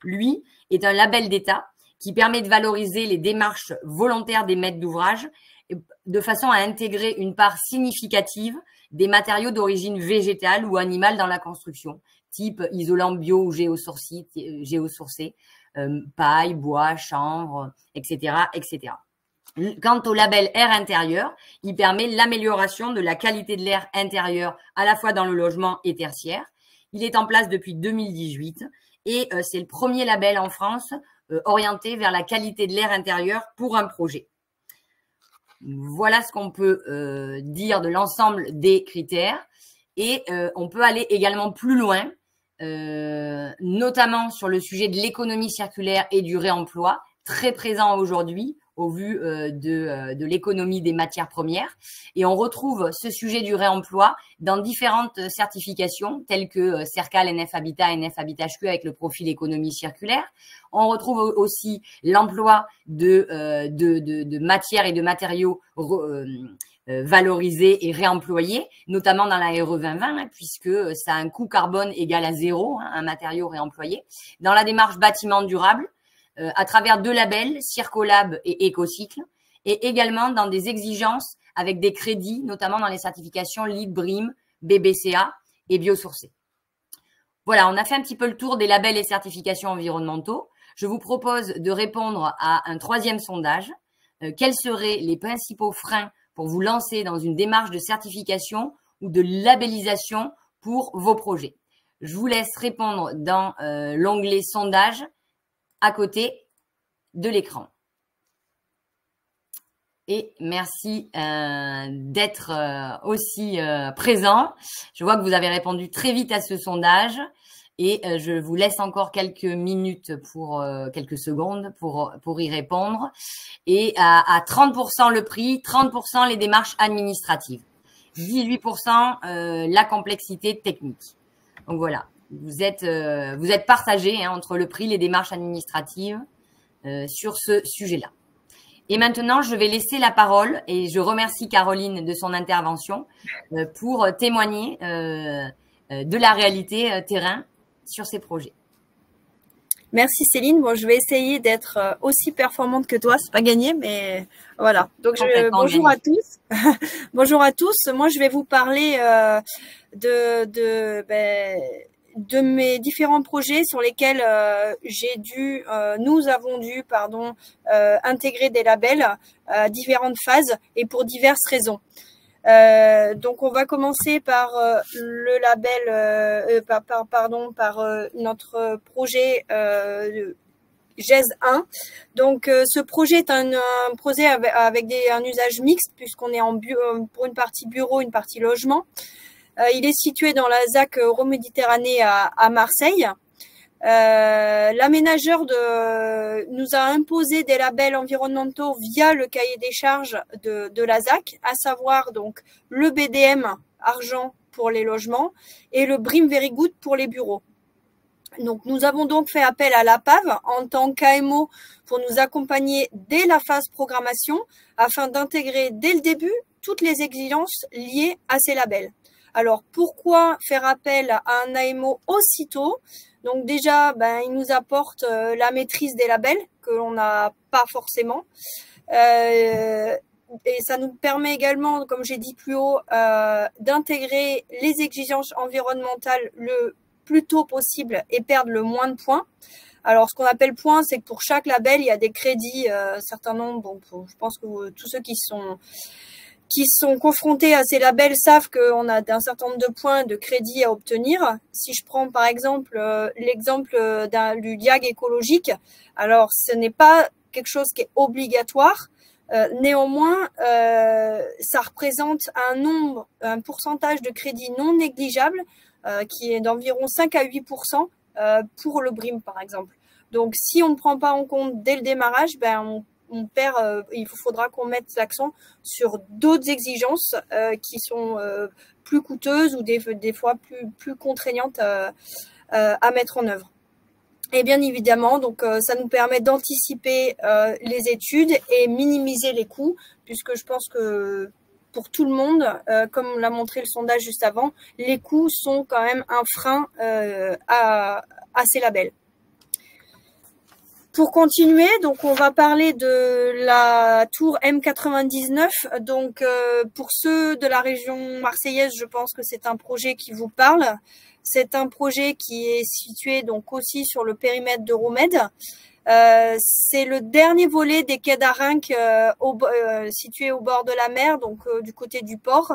lui, est un label d'État qui permet de valoriser les démarches volontaires des maîtres d'ouvrage de façon à intégrer une part significative des matériaux d'origine végétale ou animale dans la construction, type isolant bio ou géosourcé, géosourcé euh, paille, bois, chanvre, et cetera, et cetera. Quant au label air intérieur, il permet l'amélioration de la qualité de l'air intérieur à la fois dans le logement et tertiaire. Il est en place depuis deux mille dix-huit et euh, c'est le premier label en France euh, orienté vers la qualité de l'air intérieur pour un projet. Voilà ce qu'on peut euh, dire de l'ensemble des critères et euh, on peut aller également plus loin, euh, notamment sur le sujet de l'économie circulaire et du réemploi, très présent aujourd'hui au vu euh, de, euh, de l'économie des matières premières. Et on retrouve ce sujet du réemploi dans différentes certifications telles que euh, CERCAL, N F Habitat, N F Habitat H Q avec le profil économie circulaire. On retrouve aussi l'emploi de, euh, de, de, de matières et de matériaux euh, euh, valorisés et réemployés, notamment dans la R E vingt vingt, hein, puisque ça a un coût carbone égal à zéro, hein, un matériau réemployé. Dans la démarche bâtiment durable, Euh, à travers deux labels, Circolab et Écocycle, et également dans des exigences avec des crédits, notamment dans les certifications LEED, BREEAM, B B C A et biosourcé. Voilà, on a fait un petit peu le tour des labels et certifications environnementaux. Je vous propose de répondre à un troisième sondage. Euh, quels seraient les principaux freins pour vous lancer dans une démarche de certification ou de labellisation pour vos projets? Je vous laisse répondre dans euh, l'onglet sondage à côté de l'écran. Et merci euh, d'être euh, aussi euh, présent. Je vois que vous avez répondu très vite à ce sondage et euh, je vous laisse encore quelques minutes pour euh, quelques secondes pour pour y répondre. Et à, à trente pour cent le prix, trente pour cent les démarches administratives, dix-huit pour cent euh, la complexité technique. Donc voilà. Vous êtes, euh, vous êtes partagés hein, entre le prix, les démarches administratives euh, sur ce sujet-là. Et maintenant, je vais laisser la parole et je remercie Caroline de son intervention euh, pour témoigner euh, euh, de la réalité euh, terrain sur ces projets. Merci Céline. Bon, je vais essayer d'être aussi performante que toi. C'est pas gagné, mais voilà. Donc, je, bonjour à tous. Bonjour à tous. Moi, je vais vous parler euh, de, de, ben, de mes différents projets sur lesquels euh, j'ai dû, euh, nous avons dû, pardon, euh, intégrer des labels à différentes phases et pour diverses raisons. Euh, donc on va commencer par euh, le label, euh, par, par pardon, par euh, notre projet euh, G E S un. Donc euh, ce projet est un, un projet avec, avec des, un usage mixte puisqu'on est en bu, pour une partie bureau, une partie logement. Euh, il est situé dans la Z A C Euroméditerranée à, à Marseille. Euh, l'aménageur de, nous a imposé des labels environnementaux via le cahier des charges de, de la Z A C, à savoir donc le B D M argent pour les logements et le BREEAM Very Good pour les bureaux. Donc nous avons donc fait appel à l'A P A V en tant qu'A M O pour nous accompagner dès la phase programmation afin d'intégrer dès le début toutes les exigences liées à ces labels. Alors pourquoi faire appel à un A M O aussitôt ? Donc déjà, ben, il nous apporte euh, la maîtrise des labels que l'on n'a pas forcément. Euh, et ça nous permet également, comme j'ai dit plus haut, euh, d'intégrer les exigences environnementales le plus tôt possible et perdre le moins de points. Alors, ce qu'on appelle points, c'est que pour chaque label, il y a des crédits, euh, certain nombre. Bon, pour, je pense que vous, tous ceux qui sont qui sont confrontés à ces labels savent qu'on a un certain nombre de points de crédit à obtenir. Si je prends par exemple euh, l'exemple d'un, du D I A G écologique, alors ce n'est pas quelque chose qui est obligatoire. Euh, néanmoins, euh, ça représente un nombre, un pourcentage de crédit non négligeable euh, qui est d'environ cinq à huit pour cent euh, pour le BREEAM par exemple. Donc, si on ne prend pas en compte dès le démarrage, ben on on perd, euh, il faudra qu'on mette l'accent sur d'autres exigences euh, qui sont euh, plus coûteuses ou des, des fois plus, plus contraignantes euh, euh, à mettre en œuvre. Et bien évidemment, donc euh, ça nous permet d'anticiper euh, les études et minimiser les coûts, puisque je pense que pour tout le monde, euh, comme l'a montré le sondage juste avant, les coûts sont quand même un frein euh, à, à ces labels. Pour continuer, donc on va parler de la tour M quatre-vingt-dix-neuf. Donc euh, pour ceux de la région marseillaise, je pense que c'est un projet qui vous parle. C'est un projet qui est situé donc aussi sur le périmètre d'Euromède. Euh, c'est le dernier volet des quais d'Arinques euh, au, euh, situé au bord de la mer, donc euh, du côté du port.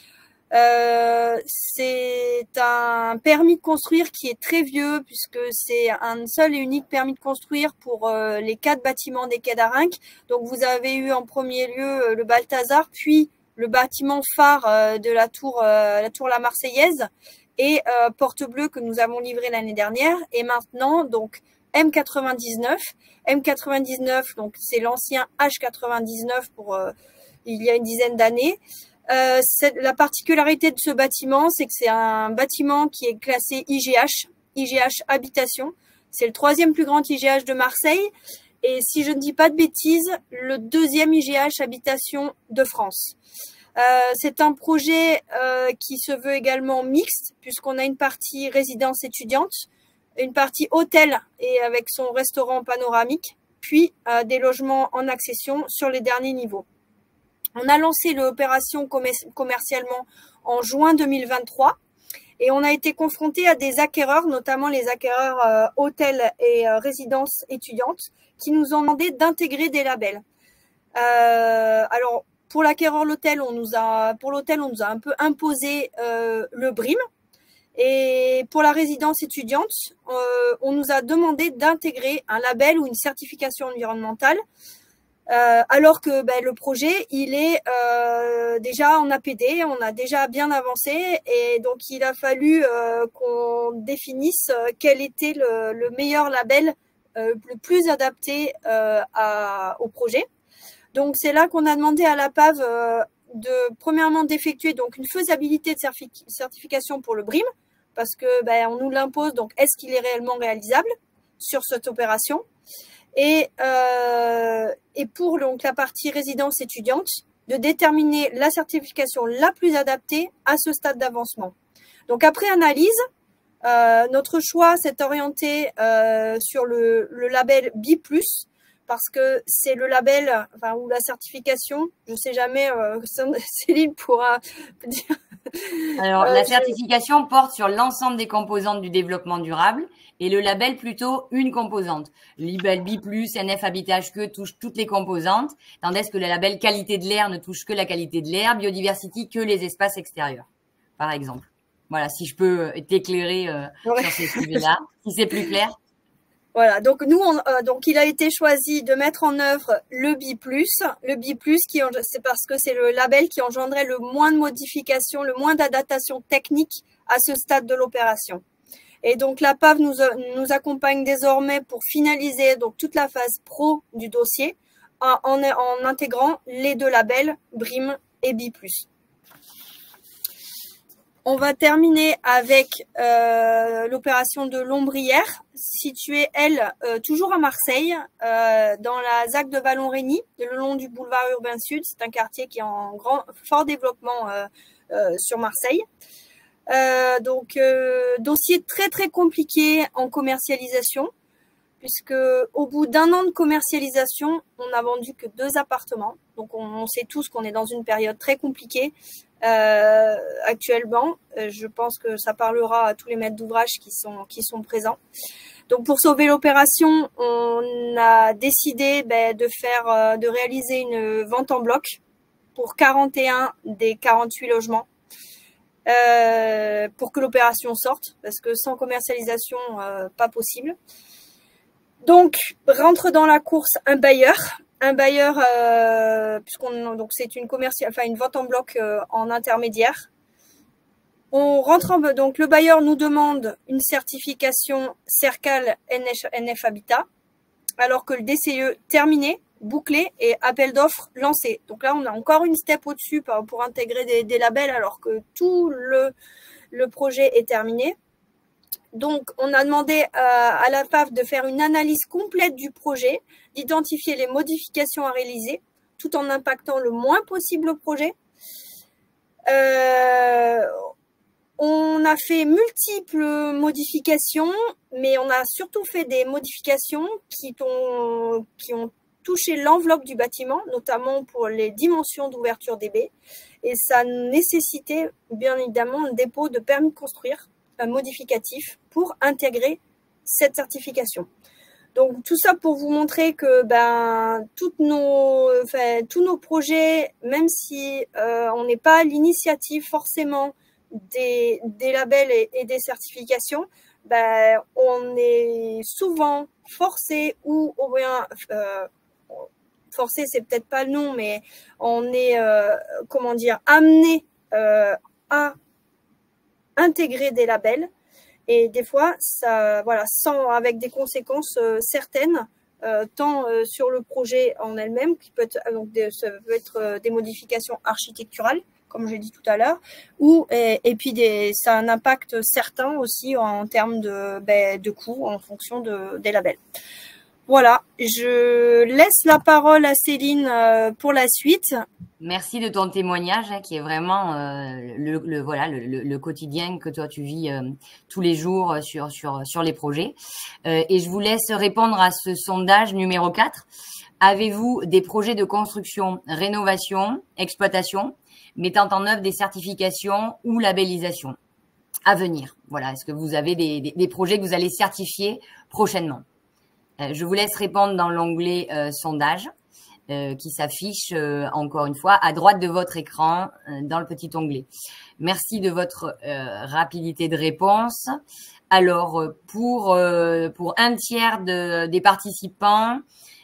Euh, c'est un permis de construire qui est très vieux puisque c'est un seul et unique permis de construire pour euh, les quatre bâtiments des quais d'Arinques. Donc vous avez eu en premier lieu le Balthazar, puis le bâtiment phare euh, de la tour, euh, la tour La Marseillaise et euh, Porte Bleue que nous avons livré l'année dernière. Et maintenant donc M quatre-vingt-dix-neuf. M quatre-vingt-dix-neuf, donc c'est l'ancien H quatre-vingt-dix-neuf pour euh, il y a une dizaine d'années. Euh, la particularité de ce bâtiment, c'est que c'est un bâtiment qui est classé I G H, I G H Habitation. C'est le troisième plus grand I G H de Marseille. Et si je ne dis pas de bêtises, le deuxième I G H Habitation de France. Euh, c'est un projet euh, qui se veut également mixte, puisqu'on a une partie résidence étudiante, une partie hôtel et avec son restaurant panoramique, puis euh, des logements en accession sur les derniers niveaux. On a lancé l'opération commercialement en juin deux mille vingt-trois et on a été confronté à des acquéreurs, notamment les acquéreurs euh, hôtels et euh, résidences étudiantes, qui nous ont demandé d'intégrer des labels. Euh, alors pour l'acquéreur l'hôtel, on nous a pour l'hôtel on nous a un peu imposé euh, le B R I M et pour la résidence étudiante, euh, on nous a demandé d'intégrer un label ou une certification environnementale. Euh, alors que ben, le projet, il est euh, déjà en A P D, on a déjà bien avancé et donc il a fallu euh, qu'on définisse quel était le, le meilleur label euh, le plus adapté euh, à, au projet. Donc c'est là qu'on a demandé à la P A V euh, de premièrement d'effectuer donc une faisabilité de certifi- certification pour le B R I M parce que ben, on nous l'impose. Donc est-ce qu'il est réellement réalisable sur cette opération? Et, euh, et pour donc la partie résidence étudiante, de déterminer la certification la plus adaptée à ce stade d'avancement. Donc après analyse, euh, notre choix s'est orienté euh, sur le, le label B plus, parce que c'est le label, enfin ou la certification, je ne sais jamais, euh, Céline pourra dire. Alors euh, la certification je... porte sur l'ensemble des composantes du développement durable. Et le label plutôt une composante. Le label B plus, N F Habitat H Q touche toutes les composantes, tandis que le label qualité de l'air ne touche que la qualité de l'air, biodiversity que les espaces extérieurs, par exemple. Voilà, si je peux t'éclairer euh, ouais. sur ces sujets-là, si c'est plus clair. Voilà, donc nous, on, euh, donc il a été choisi de mettre en œuvre le B plus, le B plus qui c'est parce que c'est le label qui engendrait le moins de modifications, le moins d'adaptations techniques à ce stade de l'opération. Et donc la P A V nous, nous accompagne désormais pour finaliser donc toute la phase pro du dossier en, en, en intégrant les deux labels B R I M et B plus. On va terminer avec euh, l'opération de l'Ombrière, située elle euh, toujours à Marseille, euh, dans la ZAC de Vallon-Régny, le long du boulevard urbain sud. C'est un quartier qui est en grand fort développement euh, euh, sur Marseille. Euh, donc, euh, dossier très très compliqué en commercialisation, puisque au bout d'un an de commercialisation, on n'a vendu que deux appartements. Donc, on, on sait tous qu'on est dans une période très compliquée euh, actuellement. Euh, je pense que ça parlera à tous les maîtres d'ouvrage qui sont qui sont présents. Donc, pour sauver l'opération, on a décidé ben, de faire, euh, de réaliser une vente en bloc pour quarante et un des quarante-huit logements. Euh, pour que l'opération sorte, parce que sans commercialisation, euh, pas possible. Donc, rentre dans la course un bailleur, un bailleur, euh, puisqu'on donc c'est une commerciale, enfin une vente en bloc euh, en intermédiaire. On rentre en, donc le bailleur nous demande une certification CERCAL N F Habitat, alors que le D C E terminé, bouclé et appel d'offres lancé. Donc là, on a encore une step au-dessus pour intégrer des, des labels alors que tout le, le projet est terminé. Donc, on a demandé à, à la P A V de faire une analyse complète du projet, d'identifier les modifications à réaliser, tout en impactant le moins possible le projet. Euh, on a fait multiples modifications, mais on a surtout fait des modifications qui ont, qui ont touché l'enveloppe du bâtiment, notamment pour les dimensions d'ouverture des baies. Et ça nécessitait bien évidemment un dépôt de permis de construire, un modificatif, pour intégrer cette certification. Donc tout ça pour vous montrer que ben toutes nos, enfin, tous nos projets, même si euh, on n'est pas à l'initiative forcément des, des labels et, et des certifications, ben on est souvent forcé ou au moins euh, forcé, c'est peut-être pas le nom, mais on est euh, comment dire amené euh, à intégrer des labels. Et des fois, ça, voilà, sans, avec des conséquences euh, certaines, euh, tant euh, sur le projet en elle-même, qui peut être, donc des, ça peut être euh, des modifications architecturales, comme j'ai dit tout à l'heure, ou et, et puis des, ça a un impact certain aussi en termes de, ben, de coûts en fonction de, des labels. Voilà, je laisse la parole à Céline euh, pour la suite. Merci de ton témoignage hein, qui est vraiment euh, le, le voilà le, le, le quotidien que toi tu vis euh, tous les jours sur sur sur les projets. Euh, et je vous laisse répondre à ce sondage numéro quatre. Avez-vous des projets de construction, rénovation, exploitation mettant en œuvre des certifications ou labellisations à venir? Voilà, est-ce que vous avez des, des, des projets que vous allez certifier prochainement? Euh, je vous laisse répondre dans l'onglet euh, sondage. Euh, qui s'affiche euh, encore une fois à droite de votre écran euh, dans le petit onglet. Merci de votre euh, rapidité de réponse. Alors euh, pour euh, pour un tiers de, des participants,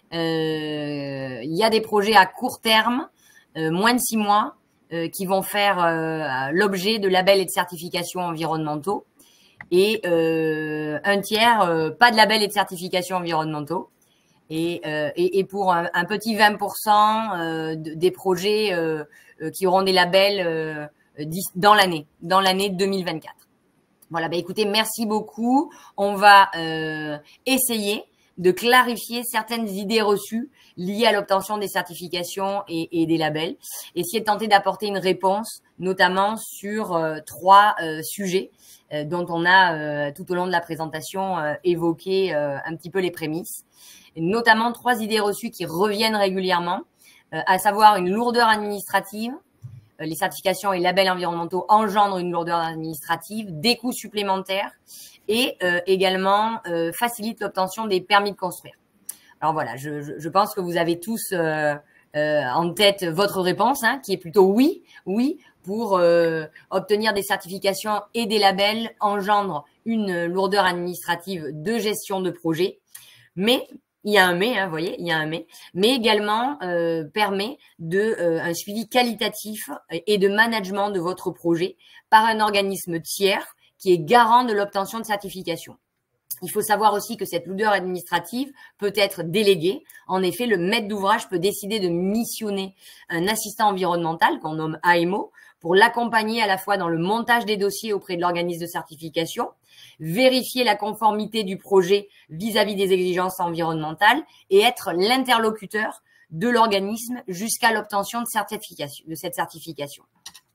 euh, il y a des projets à court terme, euh, moins de six mois, euh, qui vont faire euh, l'objet de labels et de certifications environnementaux. Et euh, un tiers, euh, pas de labels et de certifications environnementaux. Et, euh, et, et pour un, un petit vingt pour cent euh, de, des projets euh, euh, qui auront des labels euh, dans l'année, dans l'année deux mille vingt-quatre. Voilà, bah écoutez, merci beaucoup. On va euh, essayer de clarifier certaines idées reçues liées à l'obtention des certifications et, et des labels. Essayer de tenter d'apporter une réponse, notamment sur euh, trois euh, sujets euh, dont on a euh, tout au long de la présentation euh, évoqué euh, un petit peu les prémices. Notamment trois idées reçues qui reviennent régulièrement, euh, à savoir une lourdeur administrative. Euh, les certifications et labels environnementaux engendrent une lourdeur administrative, des coûts supplémentaires et euh, également euh, facilitent l'obtention des permis de construire. Alors voilà, je, je, je pense que vous avez tous euh, euh, en tête votre réponse, hein, qui est plutôt oui, oui, pour euh, obtenir des certifications et des labels engendre une lourdeur administrative de gestion de projet, mais il y a un mais, hein, vous voyez, il y a un mais, mais également euh, permet de euh, un suivi qualitatif et de management de votre projet par un organisme tiers qui est garant de l'obtention de certification. Il faut savoir aussi que cette lourdeur administrative peut être déléguée. En effet, le maître d'ouvrage peut décider de missionner un assistant environnemental qu'on nomme A M O pour l'accompagner à la fois dans le montage des dossiers auprès de l'organisme de certification, vérifier la conformité du projet vis-à-vis des exigences environnementales et être l'interlocuteur de l'organisme jusqu'à l'obtention de, certification, de cette certification.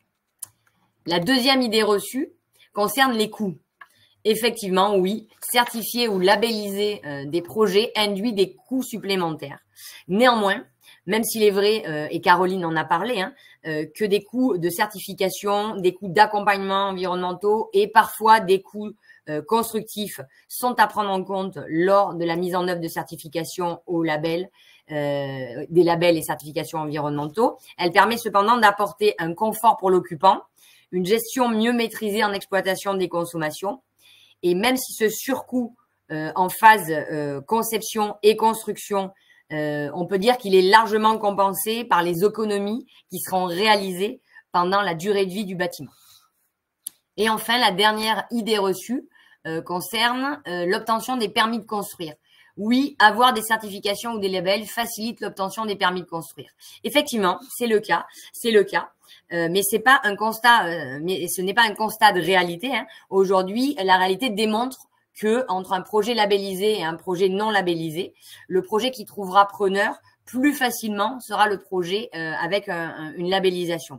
La deuxième idée reçue concerne les coûts. Effectivement, oui, certifier ou labelliser euh, des projets induit des coûts supplémentaires. Néanmoins, même s'il est vrai, euh, et Caroline en a parlé, hein, euh, que des coûts de certification, des coûts d'accompagnement environnementaux et parfois des coûts euh, constructifs sont à prendre en compte lors de la mise en œuvre de certification au label, euh, des labels et certifications environnementaux. Elle permet cependant d'apporter un confort pour l'occupant, une gestion mieux maîtrisée en exploitation des consommations. Et même si ce surcoût euh, en phase euh, conception et construction, euh, on peut dire qu'il est largement compensé par les économies qui seront réalisées pendant la durée de vie du bâtiment. Et enfin, la dernière idée reçue euh, concerne euh, l'obtention des permis de construire. Oui, avoir des certifications ou des labels facilite l'obtention des permis de construire. Effectivement, c'est le cas, c'est le cas. Euh, mais c'est pas un constat, euh, mais ce n'est pas un constat de réalité. Hein. Aujourd'hui, la réalité démontre que entre un projet labellisé et un projet non labellisé, le projet qui trouvera preneur plus facilement sera le projet euh, avec un, un, une labellisation.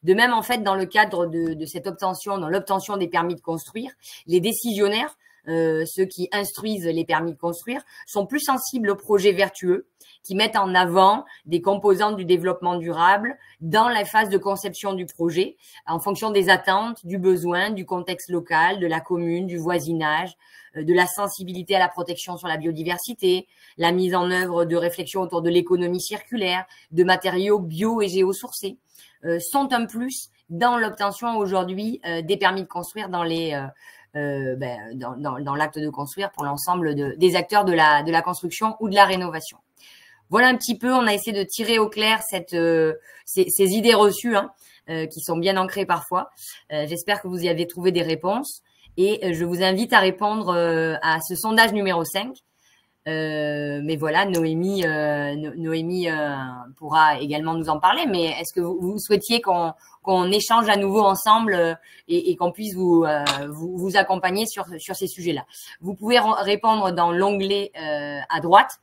De même, en fait, dans le cadre de, de cette obtention, dans l'obtention des permis de construire, les décisionnaires, euh, ceux qui instruisent les permis de construire, sont plus sensibles aux projets vertueux qui mettent en avant des composantes du développement durable dans la phase de conception du projet, en fonction des attentes, du besoin, du contexte local, de la commune, du voisinage, de la sensibilité à la protection sur la biodiversité, la mise en œuvre de réflexions autour de l'économie circulaire, de matériaux bio et géosourcés, euh, sont un plus dans l'obtention aujourd'hui euh, des permis de construire dans les euh, euh, ben, dans, dans, dans l'acte de construire pour l'ensemble de, des acteurs de la de la construction ou de la rénovation. Voilà un petit peu, on a essayé de tirer au clair cette, euh, ces, ces idées reçues hein, euh, qui sont bien ancrées parfois. Euh, j'espère que vous y avez trouvé des réponses et euh, je vous invite à répondre euh, à ce sondage numéro cinq. Euh, mais voilà, Noémie, euh, no Noémie euh, pourra également nous en parler. Mais est-ce que vous, vous souhaitiez qu'on qu'on échange à nouveau ensemble euh, et, et qu'on puisse vous, euh, vous vous accompagner sur sur ces sujets-là? Vous pouvez répondre dans l'onglet euh, à droite.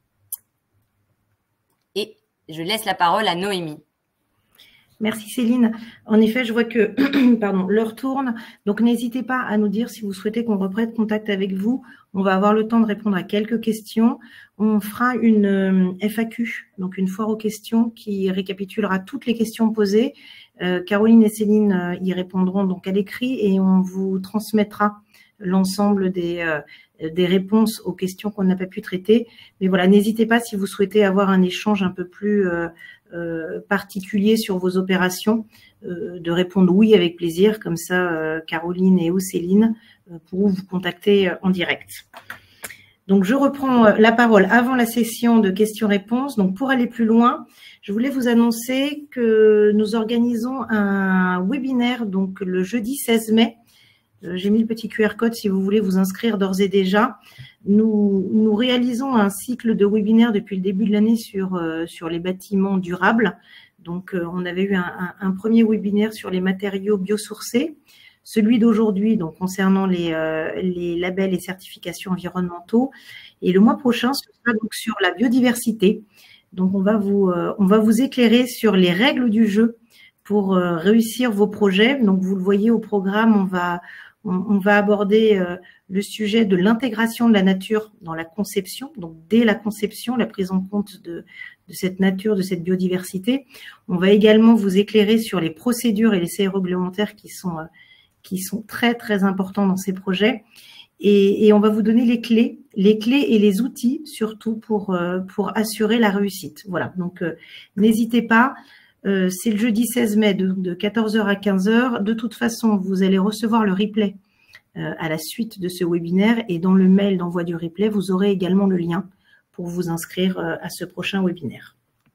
Et je laisse la parole à Noémie. Merci Céline. En effet, je vois que pardon, l'heure tourne. Donc, n'hésitez pas à nous dire si vous souhaitez qu'on reprenne contact avec vous. On va avoir le temps de répondre à quelques questions. On fera une F A Q, donc une foire aux questions qui récapitulera toutes les questions posées. Euh, Caroline et Céline euh, y répondront donc à l'écrit et on vous transmettra l'ensemble des, euh, des réponses aux questions qu'on n'a pas pu traiter. Mais voilà, n'hésitez pas si vous souhaitez avoir un échange un peu plus euh, euh, particulier sur vos opérations, euh, de répondre oui avec plaisir. Comme ça, euh, Caroline et ou Céline euh, pourront vous contacter en direct. Donc, je reprends la parole avant la session de questions-réponses. Donc, pour aller plus loin, je voulais vous annoncer que nous organisons un webinaire donc le jeudi seize mai. J'ai mis le petit Q R code si vous voulez vous inscrire d'ores et déjà. Nous, nous réalisons un cycle de webinaires depuis le début de l'année sur, euh, sur les bâtiments durables. Donc, euh, on avait eu un, un, un premier webinaire sur les matériaux biosourcés. Celui d'aujourd'hui, donc concernant les, euh, les labels et certifications environnementaux. Et le mois prochain, ce sera donc sur la biodiversité. Donc, on va vous, euh, on va vous éclairer sur les règles du jeu pour euh, réussir vos projets. Donc, vous le voyez au programme, on va... On va aborder euh, le sujet de l'intégration de la nature dans la conception. Donc, dès la conception, la prise en compte de, de cette nature, de cette biodiversité. On va également vous éclairer sur les procédures et les seuils réglementaires qui sont, euh, qui sont très, très importants dans ces projets. Et, et on va vous donner les clés, les clés et les outils, surtout pour, euh, pour assurer la réussite. Voilà, donc euh, n'hésitez pas. Euh, c'est le jeudi seize mai de, de quatorze heures à quinze heures. De toute façon, vous allez recevoir le replay euh, à la suite de ce webinaire et dans le mail d'envoi du replay, vous aurez également le lien pour vous inscrire euh, à ce prochain webinaire.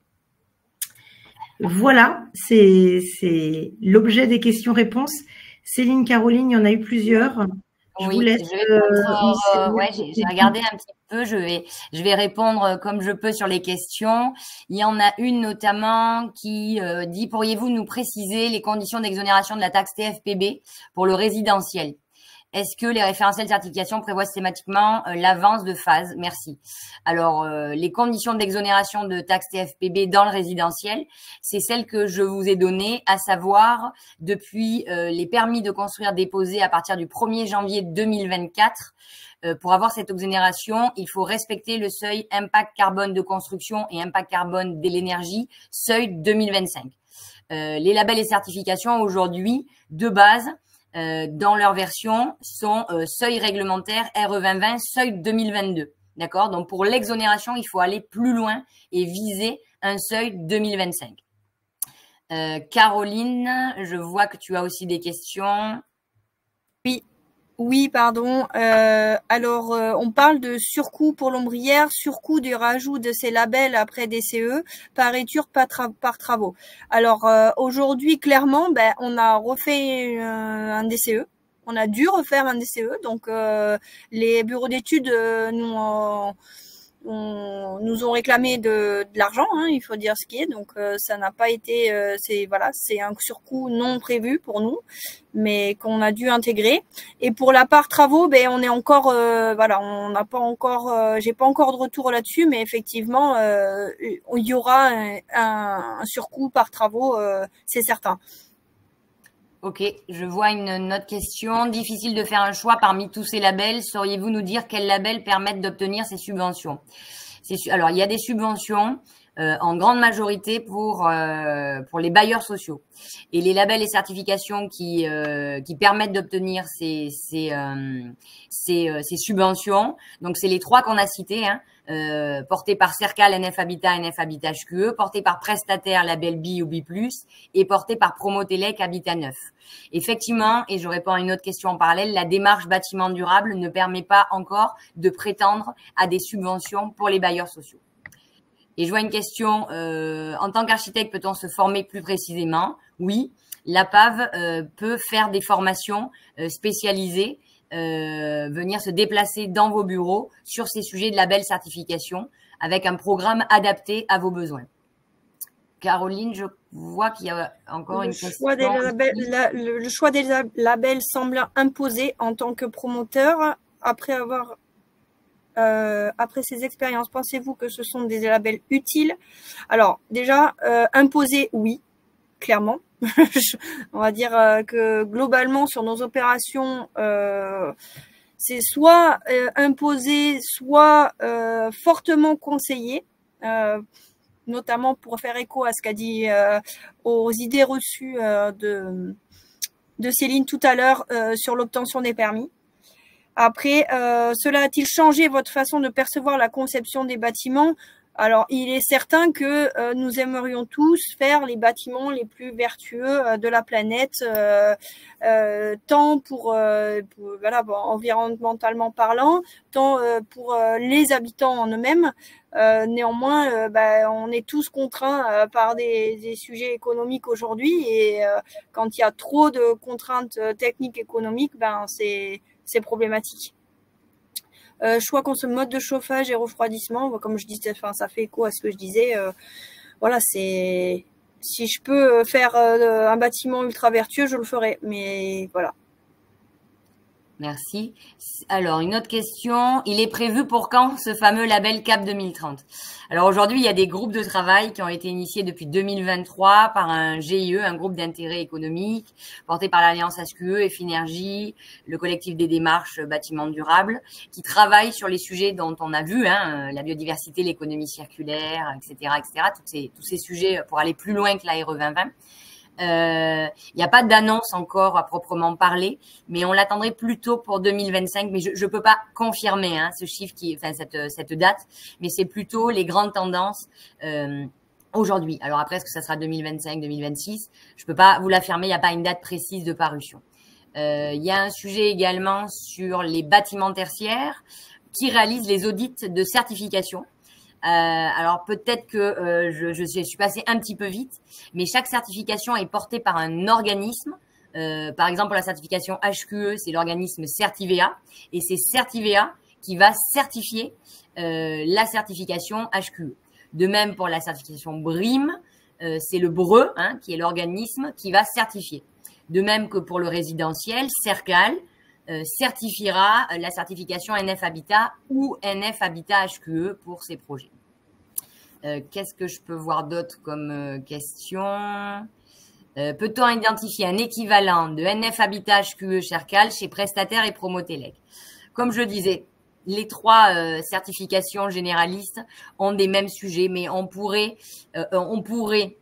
Voilà, c'est l'objet des questions-réponses. Céline, Caroline, il y en a eu plusieurs. Je oui, vous laisse, je vais euh, euh, ouais, j'ai regardé un petit peu, je vais, je vais répondre comme je peux sur les questions. Il y en a une notamment qui euh, dit, pourriez-vous nous préciser les conditions d'exonération de la taxe T F P B pour le résidentiel? Est-ce que les référentiels de certification prévoient systématiquement euh, l'avance de phase? Merci. Alors, euh, les conditions d'exonération de taxe T F P B dans le résidentiel, c'est celles que je vous ai données, à savoir depuis euh, les permis de construire déposés à partir du premier janvier deux mille vingt-quatre. Euh, pour avoir cette exonération, il faut respecter le seuil impact carbone de construction et impact carbone de l'énergie, seuil deux mille vingt-cinq. Euh, les labels et certifications aujourd'hui, de base, Euh, dans leur version, sont euh, seuil réglementaire R E vingt vingt, seuil deux mille vingt-deux. D'accord? Donc, pour l'exonération, il faut aller plus loin et viser un seuil deux mille vingt-cinq. Euh, Caroline, je vois que tu as aussi des questions. Oui. Oui, pardon. Euh, alors, euh, on parle de surcoût pour l'ombrière, surcoût du rajout de ces labels après D C E, par étude par, tra par travaux. Alors, euh, aujourd'hui, clairement, ben, on a refait euh, un D C E. On a dû refaire un D C E. Donc, euh, les bureaux d'études euh, nous ont... On, nous ont réclamé de, de l'argent, hein, il faut dire ce qui est. Donc euh, ça n'a pas été, euh, c'est voilà, c'est un surcoût non prévu pour nous, mais qu'on a dû intégrer. Et pour la part travaux, ben on est encore, euh, voilà, on n'a pas encore, euh, j'ai pas encore de retour là-dessus, mais effectivement, euh, il y aura un, un, un surcoût par travaux, euh, c'est certain. Ok, je vois une, une autre question. Difficile de faire un choix parmi tous ces labels. Sauriez-vous nous dire quels labels permettent d'obtenir ces subventions? C'est, alors, il y a des subventions euh, en grande majorité pour euh, pour les bailleurs sociaux. Et les labels et certifications qui euh, qui permettent d'obtenir ces ces euh, ces, euh, ces subventions. Donc, c'est les trois qu'on a cités, hein. Euh, porté par Cercal, N F Habitat, N F Habitat H Q E, porté par Prestataire, label B ou B plus, et porté par Promotelec, Habitat Neuf. Effectivement, et je réponds à une autre question en parallèle, la démarche bâtiment durable ne permet pas encore de prétendre à des subventions pour les bailleurs sociaux. Et je vois une question, euh, en tant qu'architecte, peut-on se former plus précisément? Oui, l'A P A V euh, peut faire des formations euh, spécialisées, Euh, venir se déplacer dans vos bureaux sur ces sujets de label certification avec un programme adapté à vos besoins. Caroline, je vois qu'il y a encore le une choix question. Des labels, la, le, le choix des labels semble imposé en tant que promoteur après avoir euh, après ces expériences. Pensez-vous que ce sont des labels utiles? Alors déjà, euh, imposé, oui, clairement. On va dire euh, que globalement sur nos opérations, euh, c'est soit euh, imposé, soit euh, fortement conseillé, euh, notamment pour faire écho à ce qu'a dit, euh, aux idées reçues euh, de, de Céline tout à l'heure euh, sur l'obtention des permis. Après, euh, cela a-t-il changé votre façon de percevoir la conception des bâtiments? Alors, il est certain que euh, nous aimerions tous faire les bâtiments les plus vertueux euh, de la planète, euh, euh, tant pour, euh, pour voilà, bon, environnementalement parlant, tant euh, pour euh, les habitants en eux-mêmes. Euh, néanmoins, euh, bah, on est tous contraints euh, par des, des sujets économiques aujourd'hui, et euh, quand il y a trop de contraintes euh, techniques économiques, ben c'est c'est problématique. Euh, choix contre ce mode de chauffage et refroidissement, comme je disais, enfin ça fait écho à ce que je disais. Euh, voilà, c'est si je peux faire euh, un bâtiment ultra vertueux, je le ferai. Mais voilà. Merci. Alors, une autre question. Il est prévu pour quand ce fameux label C A P deux mille trente? Alors, aujourd'hui, il y a des groupes de travail qui ont été initiés depuis deux mille vingt-trois par un G I E, un groupe d'intérêt économique, porté par l'Alliance H Q E, Effinergie, le collectif des démarches bâtiments durables, qui travaillent sur les sujets dont on a vu, hein, la biodiversité, l'économie circulaire, et cetera, et cetera, tous ces, tous ces sujets pour aller plus loin que l'A R E vingt vingt. Il euh, n'y a pas d'annonce encore à proprement parler, mais on l'attendrait plutôt pour deux mille vingt-cinq. Mais je ne peux pas confirmer hein, ce chiffre, qui, enfin cette, cette date, mais c'est plutôt les grandes tendances euh, aujourd'hui. Alors après, est-ce que ça sera deux mille vingt-cinq, deux mille vingt-six? Je peux pas vous l'affirmer. Il n'y a pas une date précise de parution. Il euh, y a un sujet également sur les bâtiments tertiaires qui réalisent les audits de certification. Euh, alors peut-être que euh, je, je, je suis passée un petit peu vite, mais chaque certification est portée par un organisme. Euh, par exemple, pour la certification H Q E, c'est l'organisme Certivea, et c'est Certivea qui va certifier euh, la certification H Q E. De même pour la certification B R I M, euh, c'est le B R E, hein, qui est l'organisme qui va certifier. De même que pour le résidentiel, Cercal Euh, certifiera la certification N F Habitat ou N F Habitat H Q E pour ces projets. Euh, qu'est-ce que je peux voir d'autre comme euh, question? euh, Peut-on identifier un équivalent de N F Habitat H Q E Cercal chez Prestataire et Promotelec? Comme je le disais, les trois euh, certifications généralistes ont des mêmes sujets, mais on pourrait, euh, on pourrait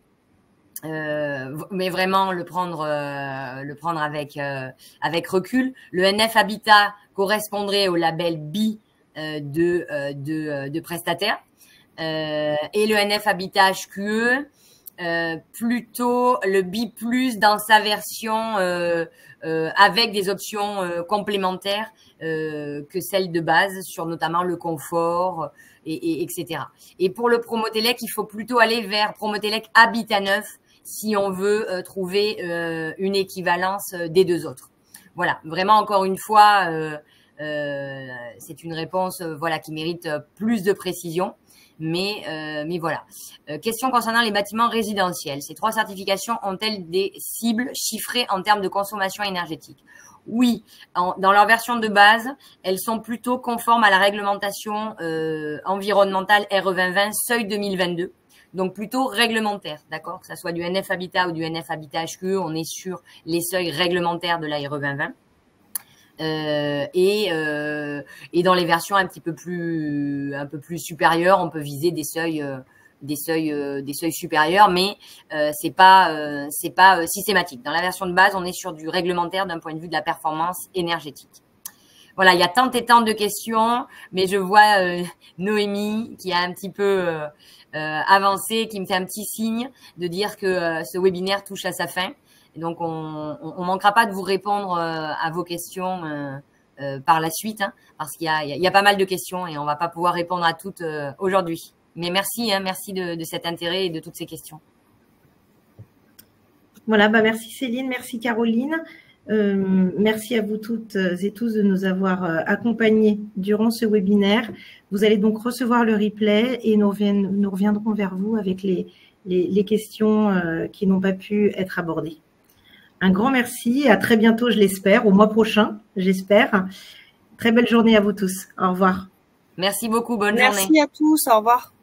Euh, mais vraiment le prendre, euh, le prendre avec euh, avec recul. Le N F Habitat correspondrait au label B euh, de euh, de de prestataire euh, et le N F Habitat H Q E euh, plutôt le B plus dans sa version euh, euh, avec des options euh, complémentaires euh, que celle de base sur notamment le confort et, et etc. Et pour le Promotelec, il faut plutôt aller vers Promotelec Habitat Neuf si on veut euh, trouver euh, une équivalence euh, des deux autres. Voilà, vraiment encore une fois, euh, euh, c'est une réponse euh, voilà qui mérite euh, plus de précision, mais euh, mais voilà. Euh, question concernant les bâtiments résidentiels. Ces trois certifications ont-elles des cibles chiffrées en termes de consommation énergétique? Oui, en, dans leur version de base, elles sont plutôt conformes à la réglementation euh, environnementale R E vingt vingt seuil deux mille vingt-deux. donc plutôt réglementaire, d'accord, que ça soit du N F Habitat ou du N F Habitat H Q E, on est sur les seuils réglementaires de l'A R E vingt vingt. Euh, et, euh, et dans les versions un petit peu plus un peu plus supérieures, on peut viser des seuils euh, des seuils euh, des seuils supérieurs, mais euh, c'est pas euh, c'est pas euh, systématique. Dans la version de base, on est sur du réglementaire d'un point de vue de la performance énergétique. Voilà, il y a tant et tant de questions, mais je vois euh, Noémie qui a un petit peu euh, euh, avancé, qui me fait un petit signe de dire que euh, ce webinaire touche à sa fin. Et donc, on, on, on manquera pas de vous répondre euh, à vos questions euh, euh, par la suite, hein, parce qu'il y a, il y a pas mal de questions et on va pas pouvoir répondre à toutes euh, aujourd'hui. Mais merci, hein, merci de, de cet intérêt et de toutes ces questions. Voilà, bah merci Céline, merci Caroline. Euh, merci à vous toutes et tous de nous avoir accompagnés durant ce webinaire. Vous allez donc recevoir le replay et nous, reviens, nous reviendrons vers vous avec les, les, les questions euh, qui n'ont pas pu être abordées. Un grand merci, à très bientôt, je l'espère, au mois prochain, j'espère. Très belle journée à vous tous. Au revoir. Merci beaucoup, bonne merci journée. Merci à tous, au revoir.